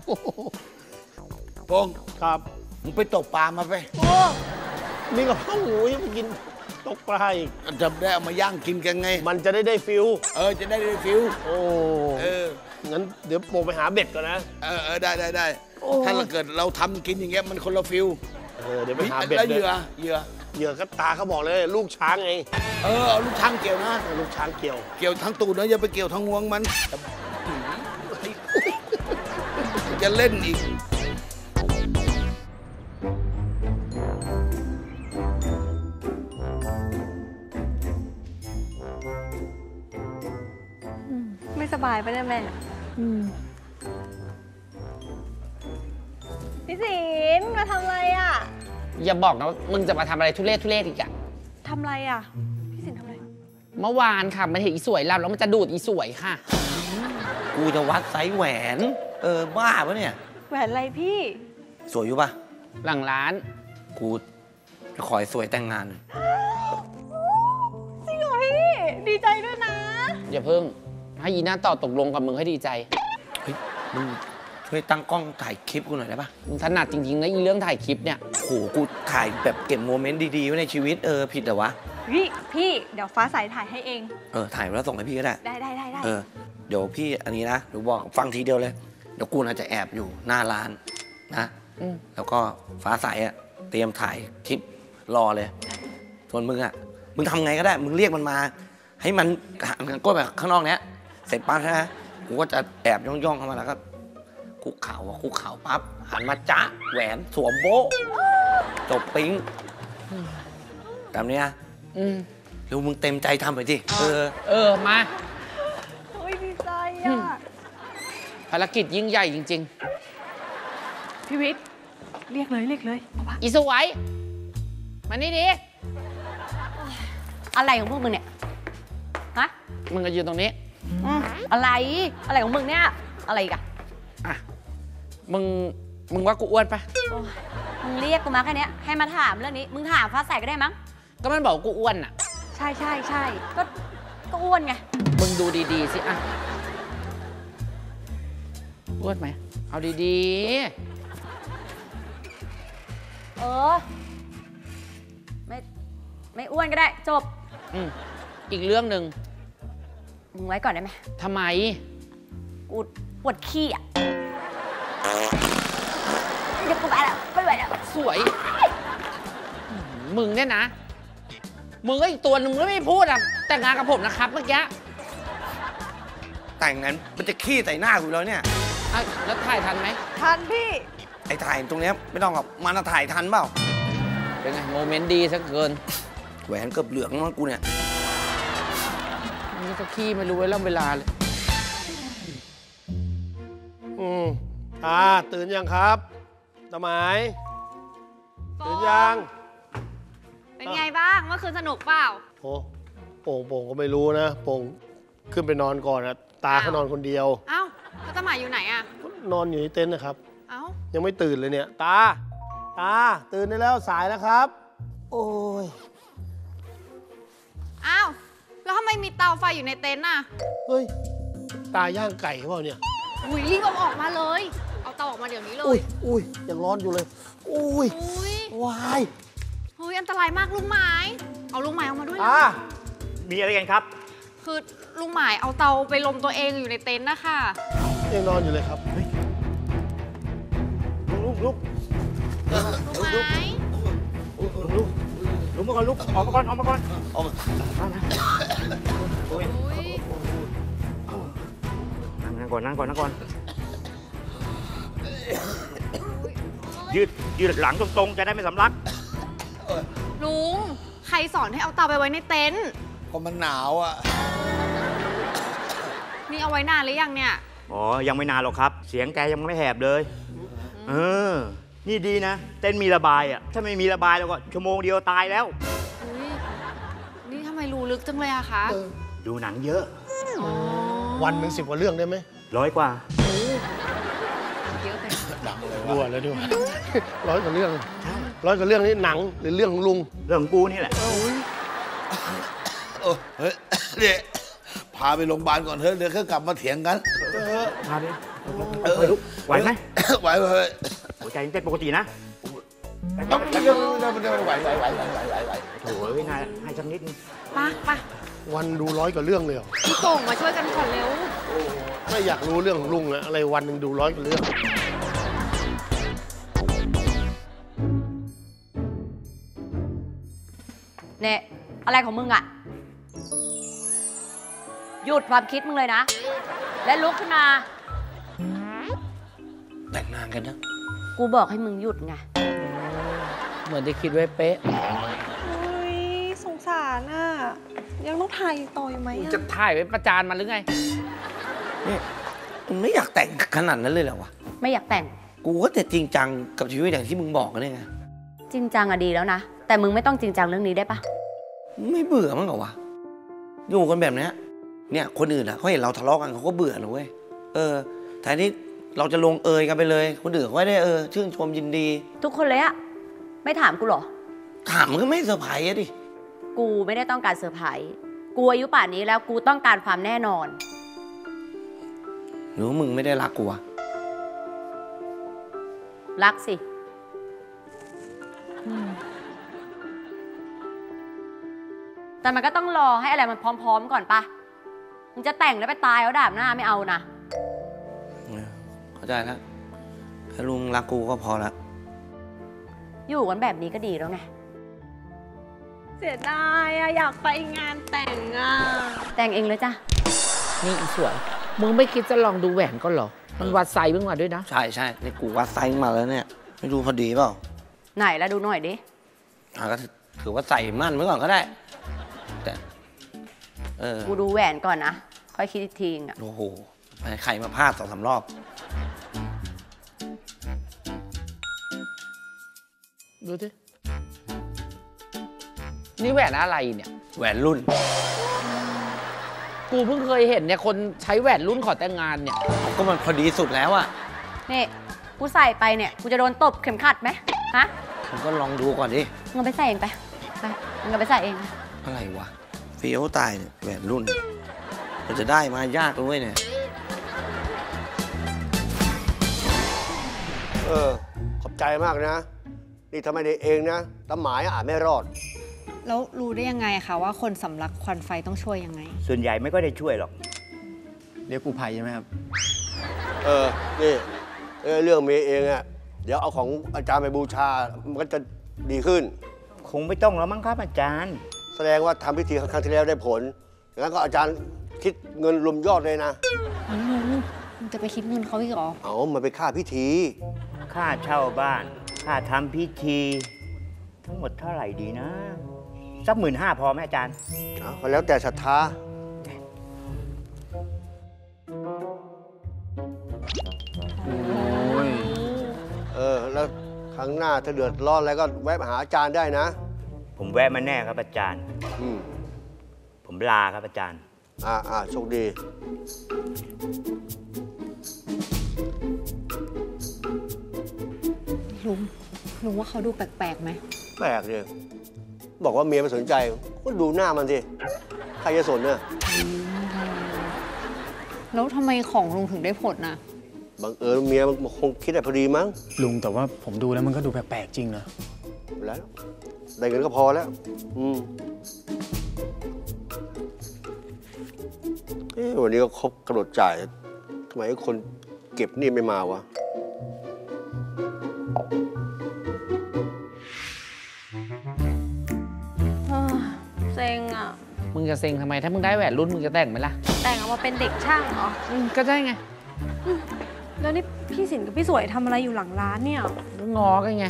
โป้งครับมึงไปตกปลามาไปนี่กับข้าวหมูยังไปกินตกปลาอีกจะได้เอามาย่างกินกันไงมันจะได้ฟิลจะได้ฟิลโอ้งั้นเดี๋ยวโมไปหาเบ็ดก่อนนะได้ถ้าเกิดเราทำกินอย่างเงี้ยมันคนละฟิลเดี๋ยวไปหาเบ็ดแล้วเหยื่อก็ตาเขาบอกเลยลูกช้างไงเอาลูกช้างเกี่ยวนะลูกช้างเกี่ยวทั้งตูดนะอย่าไปเกี่ยวทั้งงวงมันจะเล่นอีกไม่สบายไปได้แม่พี่ศิลป์มาทำอะไรอ่ะอย่าบอกนะว่ามึงจะมาทำอะไรทุเรศอีกอะทำอะไรอ่ะ พี่ศิลป์ทำอะไรเมื่อวานค่ะมันเห็นอีสวยลำแล้วมันจะดูดอีสวยค่ะกูจะวัดไซส์แหวน บ้าปะเนี่ยแหวนอะไรพี่สวยอยู่ปะหลังร้านกูจะขอให้สวยแต่งงานจริงเหรอพี่ ดีใจด้วยนะอย่าเพิ่งให้ยีน่าต่อตกลงกับมึงให้ดีใจเฮ้ย มึงช่วยตั้งกล้องถ่ายคลิปกูหน่อยได้ปะมึงถนัดจริงๆนะอีเรื่องถ่ายคลิปเนี่ยโห กูถ่ายแบบเก็บโมเมนต์ดีๆไว้ในชีวิต ผิดเหรอวะพี่เดี๋ยวฟ้าใสถ่ายให้เองถ่ายแล้วส่งให้พี่ก็ได้ได้เดี๋ยวพี่อันนี้นะเดี๋ยวบอกฟังทีเดียวเลย เดี๋ยวกูน่าจะแอบอยู่หน้าร้านนะ แล้วก็ฟ้าใสเตรียมถ่ายคลิปรอเลย ส่วนมึงมึงทำไงก็ได้ มึงเรียกมันมา ให้มันหันก้นแบบข้างนอกเนี้ย เสร็จปั๊บใช่ไหมกูก็จะแอบย่องเข้ามาแล้วก็คุกเข่าปั๊บหันมาจ๊ะแหวนสวมโบ๊ะจบปิ๊งแบบนี้เร็วมึงเต็มใจทำไปดิมาโอ้ยดีใจอ่ะภารกิจยิ่งใหญ่จริงพี่วิทย์เรียกเลยๆ อีสวยมานี่ดิอะไรของพวกมึงเนี่ย ฮะมึงก็ยืนตรงนี้อะไรของมึงเนี่ย อะไรอีกอะมึงว่ากูอ้วนปะมึงเรียกกูมาแค่เนี้ยให้มาถามเรื่องนี้ มึงถามฟ้าใสก็ได้มั้งก็มันบอกกูอ้วนอ่ะใช่ก็อ้วนไงมึงดูดีๆสิอ่ะอ้วนไหมเอาดีไม่อ้วนก็ได้จบอีกเรื่องหนึ่งมึงไว้ก่อนได้ไหมทำไมกูปวดขี้อ่ะเดี๋ยวกูไปแล้วไม่ไหวแล้วสวย มึงเนี่ยนะ มึงก็อีกตัวหนึงมึงไม่พูดอ่ะ แต่งงานกับผมนะครับเมื่อกี้แต่งนั้นมันจะขี้ใส่หน้ากูแล้วเนี่ยแล้วถ่ายทันไหมทันพี่ไอ้ถ่ายตรงเนี้ยไม่ต้องหรอกมันถ่ายทันเปล่าเป็นไงโมเมนต์ดีซะเกินแหวนเกือบเหลืองมั้งกูเนี่ยนี่ก็ขี้ไม่รู้เวลาเลยตื่นยังครับตาหมายตื่นยังเป็นไงบ้าง เมื่อคืนสนุกเปล่าโอ้โป่งก็ไม่รู้นะโป่งขึ้นไปนอนก่อนนะตาเขานอนคนเดียวเอ้าแล้วตาหมายอยู่ไหนอะนอนอยู่ในเต็นท์นะครับเอ้ายังไม่ตื่นเลยเนี่ยตาตื่นได้แล้วสายแล้วครับ โอ้ยอ้าว แล้วทำไมมีเตาไฟอยู่ในเต็นท์อะเฮ้ยตาย่างไก่เปล่าเนี่ยอุ้ยรีบเอาออกมาเลย เอาเตาออกมาเดี๋ยวนี้เลยอุ้ยยังร้อนอยู่เลยอุ้ยวายเฮ้ยอันตรายมากลุงหมาย เอาลุงหมายออกมาด้วยนะมีอะไรกันครับคือลุงหมายเอาเตาไปลมตัวเองอยู่ในเต็นท์นะคะยังนอนอยู่เลยครับลุกลุงหมายลุกมาก่อนลุกออกมาก่อนออกมาก่อนอุ้ยนั่งก่อนยืดหลังตรงๆจะได้ไม่สำลักลุง ใครสอนให้เอาเตาไปไว้ในเต็นท์ก็มันหนาวอ่ะนี่เอาไว้นานหรือยังเนี่ยอ๋อ ยังไม่นานหรอกครับ เสียงแกยังไม่แหบเลย นี่ดีนะ เต้นมีระบายอ่ะ ถ้าไม่มีระบายแล้วก็ชั่วโมงเดียวตายแล้วอุ้ยนี่ทำไมรู้ลึกจังเลยอะคะดูหนังเยอะวันหนึ่ง10 กว่าเรื่องได้ไหม 100 กว่าเยอะไปด่วนเลยด้วย 100 กว่าเรื่องนี่หนังหรือเรื่องของลุงเรื่องของกูนี่แหละเฮ้ยเนี่ยพาไปโรงพยาบาลก่อนเถอะเดี๋ยวเขากลับมาเถียงกันพาดิไหวไหมไหวหัวใจยังเต้นปกตินะไหวโถ่นายให้สักนิดนึงไปวันดู100 กว่าเรื่องเลยเหรอพี่โต่งมาช่วยกันก่อนเร็วไม่อยากรู้เรื่องของลุงอะอะไรวันหนึ่งดู100 กว่าเรื่องเนี่ยอะไรของมึงอะหยุดความคิดมึงเลยนะ และลุกขึ้นมาแต่งงานกันนะกูบอกให้มึงหยุดไงเหมือนที่คิดไว้เป๊ะอุ้ยสงสารอ่ะ ยังต้องถ่ายต่ออยู่ไหมจะถ่ายไว้ประจานมันหรือไงนี่มึงไม่อยากแต่งขนาดนั้นเลยเหรอวะไม่อยากแต่งกูก็จะจริงจังกับชีวิตอย่างที่มึงบอกกันได้ไงจริงจังอะดีแล้วนะ แต่มึงไม่ต้องจริงจังเรื่องนี้ได้ปะไม่เบื่อมั้งเหรอวะ อยู่กันแบบเนี้ยเนี่ยคนอื่นอะเขาเห็นเราทะเลาะกันเขาก็เบื่อนะเว้ย แทนที่เราจะลงเอยกันไปเลย คนอื่นเขาไม่ได้ชื่นชมยินดีทุกคนเลยอะไม่ถามกูเหรอถามมันก็ไม่เซอร์ไพรส์อะดิกูไม่ได้ต้องการเซอร์ไพรส์ กูอายุป่านนี้แล้วกูต้องการความแน่นอนหรือว่ามึงไม่ได้รักกูอะรักสิ แต่มันก็ต้องรอให้อะไรมันพร้อมๆก่อนปะมึงจะแต่งแล้วไปตายแล้วดาบหน้าไม่เอานะเข้าใจแล้วถ้าลุงรักกูก็พอละอยู่กันแบบนี้ก็ดีแล้วไงเสียดายอะอยากไปงานแต่งอะแต่งเองเลยจ้ะนี่อีสวย มึงไม่คิดจะลองดูแหวนก็เหรอ มันวัดไซส์มึงมาด้วยนะใช่นี่กูวัดไซส์มาแล้วเนี่ย ไม่ดูพอดีเปล่าไหนแล้วดูหน่อยดิก็ถือว่าใส่มั่นไว้ก่อนก็ได้ แต่กูดูแหวนก่อนนะ ค่อยคิดอีกทีอ่ะโอ้โหไข่มาพลาด2-3 รอบดูสิ นี่แหวนอะไรเนี่ยแหวนรุ่นกูเพิ่งเคยเห็นเนี่ยคนใช้แหวนรุ่นขอแต่งงานเนี่ยก็มันพอดีสุดแล้วอะนี่ กูใส่ไปเนี่ย กูจะโดนตบเข็มขัดไหมฮะมึงก็ลองดูก่อนดิมึงไปใส่เองไปมึงไปใส่เองอะไรวะเฟี้ยวตายเนี่ยแหวนรุ่นมันจะได้มายากเลยเนี่ยขอบใจมากนะ นี่ทำไมได้เองนะตาหมายอ่านไม่รอดแล้วรู้ได้ยังไงคะว่าคนสำลักควันไฟต้องช่วยยังไงส่วนใหญ่ไม่ก็ได้ช่วยหรอกเรียกกู้ภัยใช่ไหมครับนี่เรื่องเมย์เองอะเดี๋ยวเอาของอาจารย์ไปบูชา มันก็จะดีขึ้นคงไม่ต้องแล้วมั้งครับอาจารย์แสดงว่าทำพิธีครั้งที่แล้วได้ผลงั้นก็อาจารย์คิดเงินรวมยอดเลยนะมึงจะไปคิดเงินเขาอีกเหรอเอามันไปค่าพิธีค่าเช่าบ้าน ค่าทำพิธี ทั้งหมดเท่าไหร่ดีนะ สัก15,000พอไหมอาจารย์ก็แล้วแต่ศรัทธาแล้วครั้งหน้าถ้าเดือดร้อนอะไรก็แวะมาหาอาจารย์ได้นะผมแวะมาแน่ครับอาจารย์ ผมลาครับอาจารย์โชคดีลุงว่าเขาดูแปลกๆไหมแปลกเลยบอกว่าเมียไม่สนใจก็ดูหน้ามันสิใครจะสนเนี่ยแล้วทำไมของลุงถึงได้ผลนะบังเอิญเมียมันคงคิดได้พอดีมั้งลุงแต่ว่าผมดูแล้วมันก็ดูแปลกๆจริงนะแล้วได้เงินก็พอแล้ววันนี้ก็ครบกำหนดจ่ายทำไมคนเก็บหนี้ไม่มาวะเซ็งอ่ะมึงจะเซ็งทำไมถ้ามึงได้แหวนรุ่นมึงจะแต่งไหมล่ะแต่งออกมาเป็นเด็กช่างเหรอก็ใช่ไงแล้วนี่พี่สินกับพี่สวยทำอะไรอยู่หลังร้านเนี่ยก็งอกันไง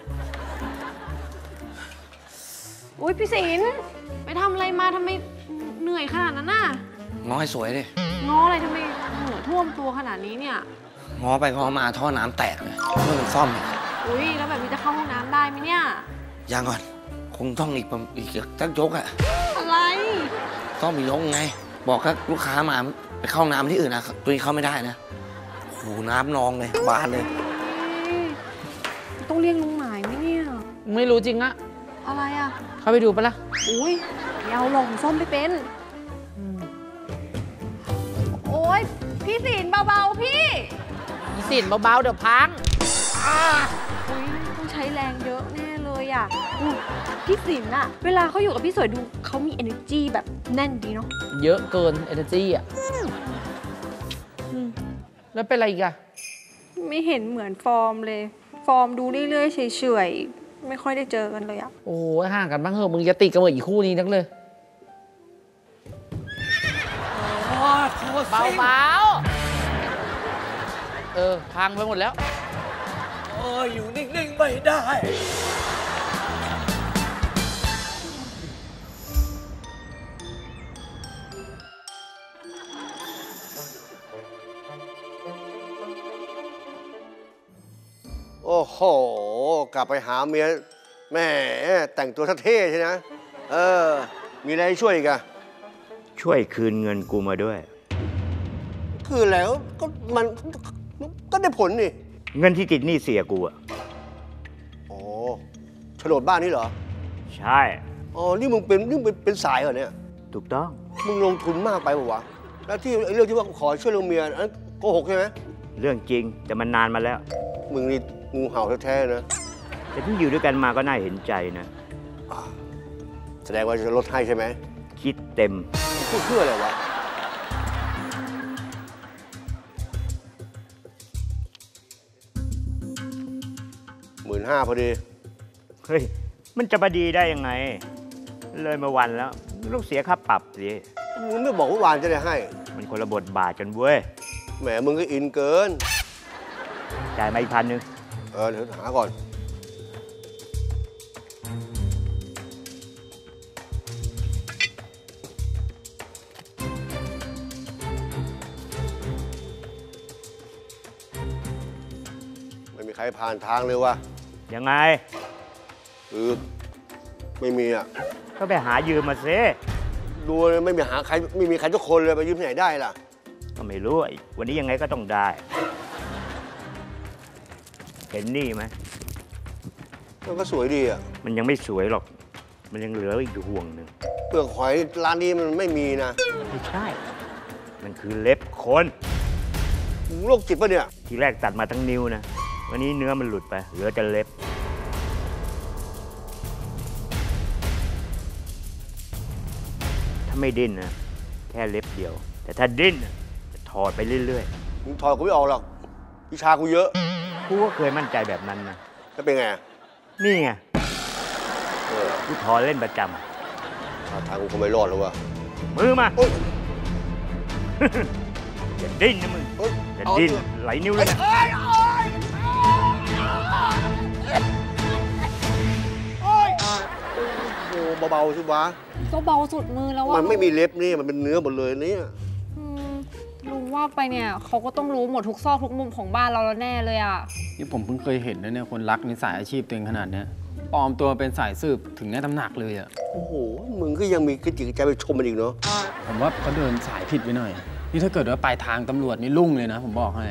อุ้ยพี่สินไปทำอะไรมาทำไมเหนื่อยขนาดนั้นน่ะง้อให้สวยดิง้ออะไรทำไมเหงื่อท่วมตัวขนาดนี้เนี่ยง้อไปง้อมาท่อน้ำแตกเลยเมื่อมันซ่อมเนี่ยอุ้ยแล้วแบบนี้จะเข้าห้องน้ำได้ไหมเนี่ยยังก่อน คงต้องอีกตั้งยกอะอะไรต้องมียกไง บอกกับลูกค้ามาไปเข้าน้ำที่อื่นนะตัวนี้เข้าไม่ได้นะโหน้ำนองเลยบานเลยต้องเรียกลุงหมายไหมเนี่ยไม่รู้จริงอะอะไรอ่ะเข้าไปดูปะล่ะอุ้ยเดี๋ยวหลงส้มไปเป็นโอ๊ยพี่สินเบาๆพี่สินเบาๆเดี๋ยวพังอุ้ยต้องใช้แรงเยอะแน่เลยอ่ะพี่สินอะเวลาเขาอยู่กับพี่สวยดูเขามี energy แบบแน่นดีเนาะเยอะเกิน energy อ่ะแล้วเป็นอะไรอีกอะไม่เห็นเหมือนฟอร์มเลย ฟอร์มดูเรื่อยๆเฉยๆไม่ค่อยได้เจอกันเลยอะโอ้ยห่างกันบ้างเหอะมึงจะติดกันเหมือนอีกคู่นี้นักเลยเบาๆพังไปหมดแล้วอยู่นิ่งๆไม่ได้โอ้โหกลับไปหาเมียแม่แต่งตัวเท่ใช่ไหมมีอะไรให้ช่วยอีกอะช่วยคืนเงินกูมาด้วยคือแล้วก็มันก็ได้ผลนี่เงินที่ติดหนี้เสียกูอะโอ้โฉนดบ้านนี่เหรอใช่อ๋อนี่มึงเป็นสายเหรอเนี่ยถูกต้องมึงลงทุนมากไปป่าวะแล้วที่เรื่องที่ว่าขอช่วยเมียนั้นโกหกใช่ไหมเรื่องจริงแต่มันนานมาแล้วมึงนี่งูเห่าแท้ๆนะแต่ที่อยู่ด้วยกันมาก็น่าเห็นใจนะแสดงว่าจะลดให้ใช่ไหมคิดเต็มพูดเพื่ออะไรวะ15,000พอดีเฮ้ย มันจะมาดีได้ยังไง เลยมาวันแล้วลูกเสียค่าปรับสิมึงไม่บอกว่าวานจะได้ให้มันคนละบทบาทกันเว้ยแหมมึงก็อินเกินจ่ายมาอีก1,000 เดี๋ยวหาก่อน ไม่มีใครผ่านทางเลยวะยังไงไม่มีอ่ะก็ไปหายืมมาซิดูไม่มีใครทุกคนเลยไปยืมที่ไหนได้ล่ะก็ไม่รู้วันนี้ยังไงก็ต้องได้ เห็นนี่ไหมมันก็สวยดีอ่ะมันยังไม่สวยหรอก มันยังเหลืออีกห่วงหนึ่งเปลือกหอยร้านนี้มันไม่มีนะไม่ใช่ มันคือเล็บคนโรคจิตปะเนี่ยทีแรกตัดมาทั้งนิ้วนะ วันนี้เนื้อมันหลุดไป เหลือแต่เล็บถ้าไม่ดิ้นนะแค่เล็บเดียว แต่ถ้าดิ้นน่ะจะถอดไปเรื่อยมึงถอดกูไม่ออกหรอกวิชากูเยอะๆกูก็เคยมั่นใจแบบนั้นนะแล้วเป็นไงนี่ไงเออกูถอนเล่นประจท่าทางกูคงไม่รอดแล้ววะำมือมา อย่าดิ้นนะมึงอย่าดิ้นไหลนิ้วเลยนะโอ้เบาๆสิวะก็เบาสุดมือแล้วว่ามันไม่มีเล็บนี่มันเป็นเนื้อหมดเลยเนี่ยลุงว่าไปเนี่ยเขาก็ต้องรู้หมดทุกซอกทุกมุมของบ้านเราแล้วแน่เลยอ่ะนี่ผมเพิ่งเคยเห็นนะเนี่ยคนรักในสายอาชีพตัวเองขนาดเนี้ยปลอมตัวเป็นสายสืบถึงแน่ตำหนักเลยอ่ะโอ้โหมึงก็ยังมีกระจิกใจไปชมมันอีกเนาะผมว่าเขาเดินสายผิดไปหน่อย นี่ถ้าเกิดว่าปลายทางตำรวจนี่ลุ่งเลยนะ ผมบอกให้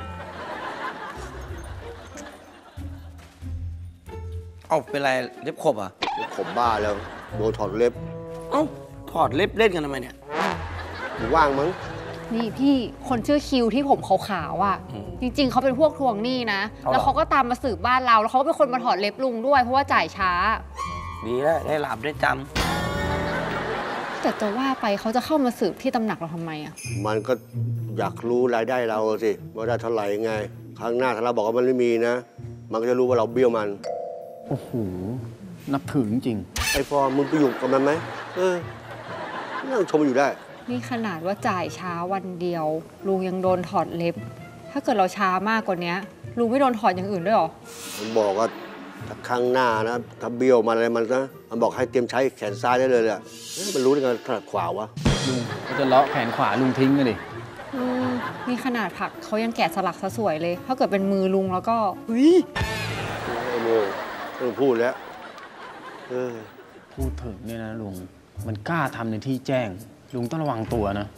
เอ้าเป็นไรเล็บขบอ่ะขมบ้าแล้วโดนถอดเล็บเอ้าถอดเล็บเล่นกันทำไมเนี่ยมึงว่างมั้งนี่พี่คนชื่อคิวที่ผมขาวๆอ่ะ จริง ๆเขาเป็นพวกทวงหนี้นะ แล้วเขาก็ตามมาสืบบ้านเรา แล้วเขาก็เป็นคนมาถอดเล็บลุงด้วยเพราะว่าจ่ายช้าดีแล้วได้หลับได้จแต่จะว่าไปเขาจะเข้ามาสืบที่ตำหนักเราทำไมอ่ะมันก็อยากรู้รายได้เราสิว่าได้เท่าไหร่ไง ครั้งหน้าถ้าเราบอกว่ามันไม่มีนะ มันก็จะรู้ว่าเราเบี้ยวมันโอ้โห นับถือจริงไอ้ฟอร์มมึงไปอยู่กับมันไหมนั่งชมมันอยู่ได้นี่ขนาดว่าจ่ายช้าวันเดียว ลุงยังโดนถอดเล็บ ถ้าเกิดเราช้ามากกว่านี้ลุงไม่โดนถอดอย่างอื่นด้วยหรอมันบอกว่าถ้าครั้งหน้านะถ้าเบี้ยวมันอะไรมันนะมันบอกให้เตรียมใช้แขนซ้ายได้เลยอะมันรู้ได้ไงถนัดขวาวะๆ ลุงเขาจะเลาะแขนขวาลุงทิ้งกันดินี่ขนาดผักเขายังแกะสลักซะสวยเลย ถ้าเกิดเป็นมือลุงแล้วก็เฮ้ยไอ้โมต้องพูดแล้วพูดถึงเนี่ยนะลุง มันกล้าทำในที่แจ้ง ลุงต้องระวังตัวนะ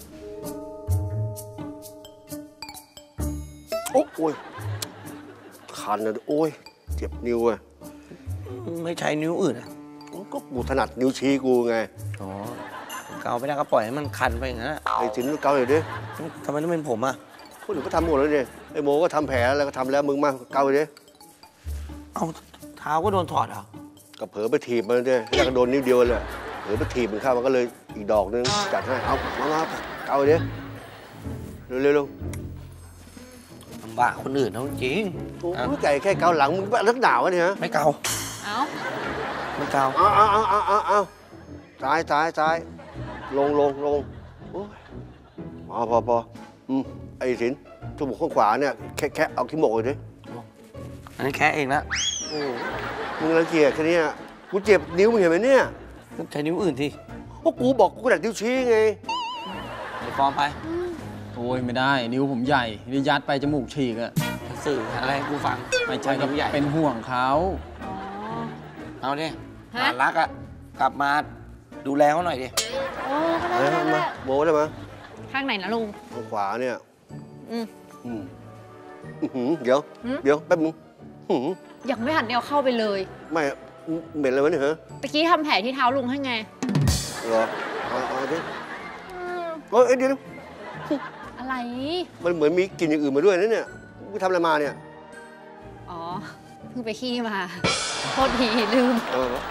โอ้ยคันนะโอ้ยเจ็บนิ้วอะำไม่ใช้นิ้วอื่นอ่ะก็กูถนัดนิ้วชี้กูไงอ๋อเกาไม่ได้ก็ปล่อยให้มันคันไปอย่างนั้นอะไอ้สินเกาเลยดิทำไมต้องเป็นผมอ่ะคนอื่นก็ทำหมดแล้วเนี่ยไอ้โมก็ทำแผลแล้วก็ทำแล้วมึงมาเกาเลยดิเอาเท้าก็โดนถอดเหรอก็เผลอไปถีบมันดิแล้วก็โดนนิ้วเดียวเลยเผลอไปถีบมันเข้ามันก็เลยอีกดอกนึงจัดให้เอามาเกาเลยดิเร็วลำบากคนอื่นเขาจริงๆโอ้ยไก่แค่เกาหลังมึงรักหนาวะเนี่ยฮะไม่เกาเอ้าไม่เกาเอาซ้ายลงโอ้ยพอไอ้สินจมูกข้างขวาเนี่ยแค่เอาขี้หมกเลยดิอันนี้แค่เองละมึงรังเกียจแค่นี้กูเจ็บนิ้วมึงเห็นไหมเนี่ยใช้นิ้วอื่นที่พวกกูบอกกูดัดนิ้วชี้ไงไปฟอร์มไปโอ้ยไม่ได้ นิ้วผมใหญ่นี่ยัดไปจมูกฉีกอะสื่ออะไรให้กูฟังไม่ใช่ก็นิ้วใหญ่เป็นห่วงเขาเอาดิหลานรักอ่ะ กลับมาดูแลเขาหน่อยดิโอ้ก็ได้มาโมได้ไหมข้างไหนนะลุงข้างขวาเนี่ยอืมเดี๋ยวแป๊บนึงยังไม่หันเดียวเข้าไปเลยไม่เหม็นอะไรวะเนี่ยฮะตะกี้ทำแผลที่เท้าลุงให้ไงเหรอเอาดิเดี๋ยวอะไรมันเหมือนมีกลิ่นอย่างอื่นมาด้วยนะเนี่ยกูทำอะไรมาเนี่ยอ๋อ เพิ่งไปขี้มาโทษทีลืม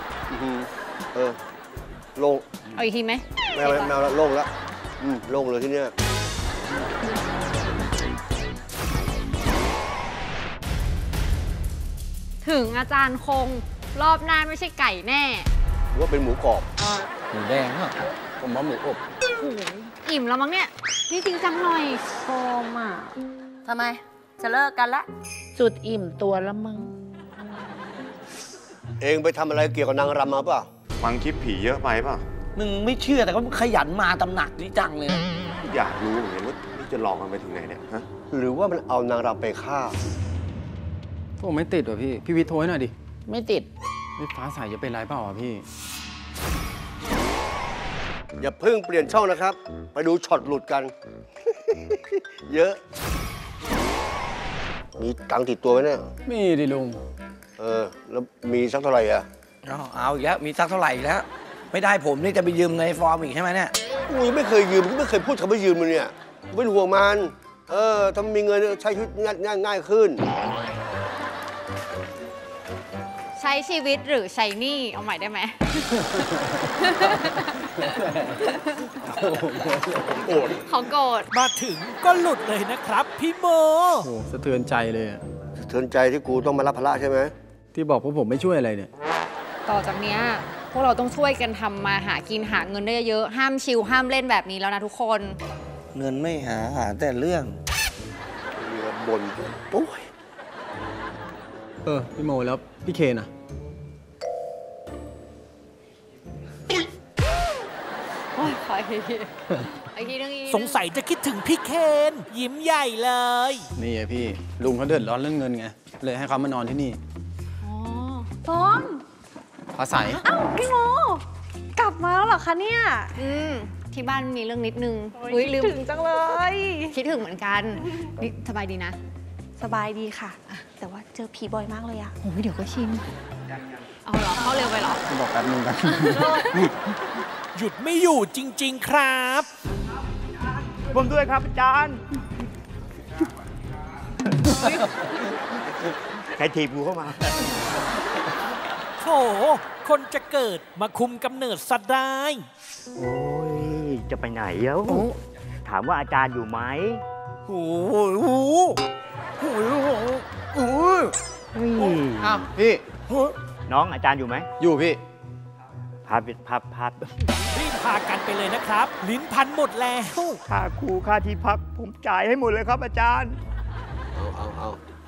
ลงเอาอีกทีไหมแมวแล้วลงแล้วลงเลยที่เนี้ยถึงอาจารย์คงรอบหน้าไม่ใช่ไก่แน่หรือว่าเป็นหมูกรอบหมูแดงอ่ะผมว่าหมูอบโอ้โหอิ่มแล้วมั้งเนี่ย นี่จริงจังหน่อยโฟมอ่ะทำไม จะเลิกกันละจุดอิ่มตัวแล้วมึงเองไปทำอะไรเกี่ยวกับนางรำมาป่ะฟังคลิปผีเยอะไปป่ะมึงไม่เชื่อแต่ก็ขยันมาตำหนักนี่จังเลยนะอยากรู้เหมือนกันว่านี่จะหลอกมันไปถึงไหนเนี่ยฮะหรือว่ามันเอานางรำไปฆ่าผมไม่ติดว่ะพี่ พี่วิทย์โทรให้หน่อยดิไม่ติดไม่ฟ้าใสจะเป็นไรเปล่าอ่ะพี่อย่าเพิ่งเปลี่ยนช่องนะครับ ไปดูช็อตหลุดกัน เยอะ มีตังค์ติดตัวไหมเนี่ยมีดิลุงแล้วมีสักเท่าไหร่อ่ะเอาอีกแล้วมีสักเท่าไหร่อีกแล้ว ไม่ได้ผมนี่จะไปยืมในฟอร์มอีกใช่ไหมเนี่ยกูยังไม่เคยยืมกูไม่เคยพูดคำว่ายืมมันเนี่ยกูเป็นห่วงมันถ้ามีเงินใช้ชีวิตง่ายขึ้นใช้ชีวิตหรือใช้หนี้เอาใหม่ได้ไหม เขาโกรธมาถึงก็หลุดเลยนะครับพี่โมโอ้สะเทือนใจเลยอะสะเทือนใจที่กูต้องมารับภาระใช่ไหมที่บอกพวกผมไม่ช่วยอะไรเนี่ยต่อจากเนี้ยพวกเราต้องช่วยกันทำมาหากินหาเงินได้เยอะๆห้ามชิลห้ามเล่นแบบนี้แล้วนะทุกคนเงินไม่หาแต่เรื่องมีบ่นโอ้ยพี่โมแล้วพี่เคนอะโอ้ยขออีกทีอีกทีนึงสงสัยจะคิดถึงพี่เคน ยิ้มใหญ่เลยนี่ไงพี่ลุงเขาเดือดร้อนเรื่องเงินไงเลยให้เขามานอนที่นี่ฟองฟ้าใสเอ้าพี่โมกลับมาแล้วเหรอคะเนี่ยที่บ้านมีเรื่องนิดนึงคิดถึงจังเลยคิดถึงเหมือนกันนี่สบายดีนะสบายดีค่ะ แต่ว่าเจอผีบ่อยมากเลยอะโอ้ยเดี๋ยวก็ชินเอาเหรอเข้าเร็วไปเหรอบอกแป๊บนึงกันหยุดไม่อยู่จริง ๆ ครับผมด้วยครับอาจารย์ใครถีบกูเข้ามาโถ คนจะเกิดมาคุมกำเนิดซะได้โอ้ย จะไปไหนเอ้าถามว่าอาจารย์อยู่ไหมโอ้โหอ้าวพี่น้องอาจารย์อยู่ไหมอยู่พี่พารีบพากันไปเลยนะครับ ลิ้นพันหมดแล้วค่าครูค่าที่พักผมจ่ายให้หมดเลยครับอาจารย์เอา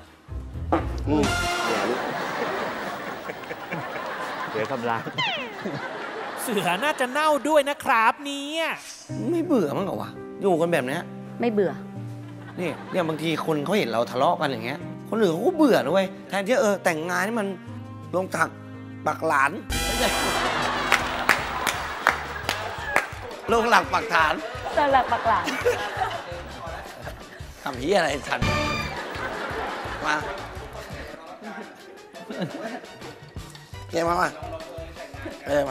เดี๋ยวกำลังเสือน่าจะเน่าด้วยนะครับเนี่ยไม่เบื่อมั้งเหรอวะ อยู่กันแบบเนี้ยไม่เบื่อเนี่ยบางทีคนเขาเห็นเราทะเลาะกันอย่างเงี้ย คนอื่นเขาก็เบื่อด้วยแทนที่แต่งงานให้มันลงตักปักหลานลงหลักปักฐานสลับปักหลานทำที่อะไรทันมาเกมมามา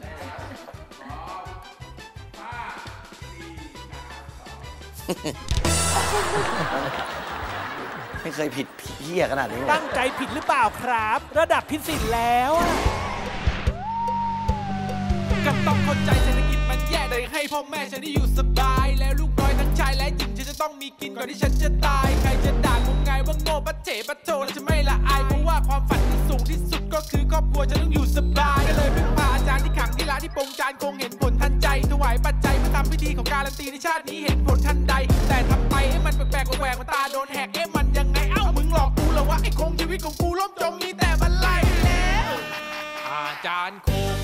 ไม่เคยผิดเหี้ยขนาดนี้ตั้งใจผิดหรือเปล่าครับ ระดับพิสิทธิ์แล้วก็ต้องเข้าใจเศรษฐกิจมันแย่เลยให้พ่อแม่ฉันได้อยู่สบายแล้วลูกน้อยทั้งชายและหญิงฉันจะต้องมีกินก่อนที่ฉันจะตายใครจะด่ากูไงว่าโง่ปัจเจปัจโจแล้วจะไม่ละอายเพราะว่าความฝันที่สูงที่สุดก็คือครอบครัวฉันต้องอยู่สบายก็เลยพึ่งพาอาจารย์ที่ขังที่ร้านที่ปรงจานคงเห็นผลทันใจถวายปัจจัยเพื่อทำพิธีของการันตีในชาตินี้เห็นผลทันใดแต่ทำไปมันแปลกๆแหวกมันตาโดนแหกมันยังไงเอ้ามึงหลอกกูเหรอวะไอ้คงชีวิตของกูล่มจมมีแต่บันไลแล้วอาจารย์คง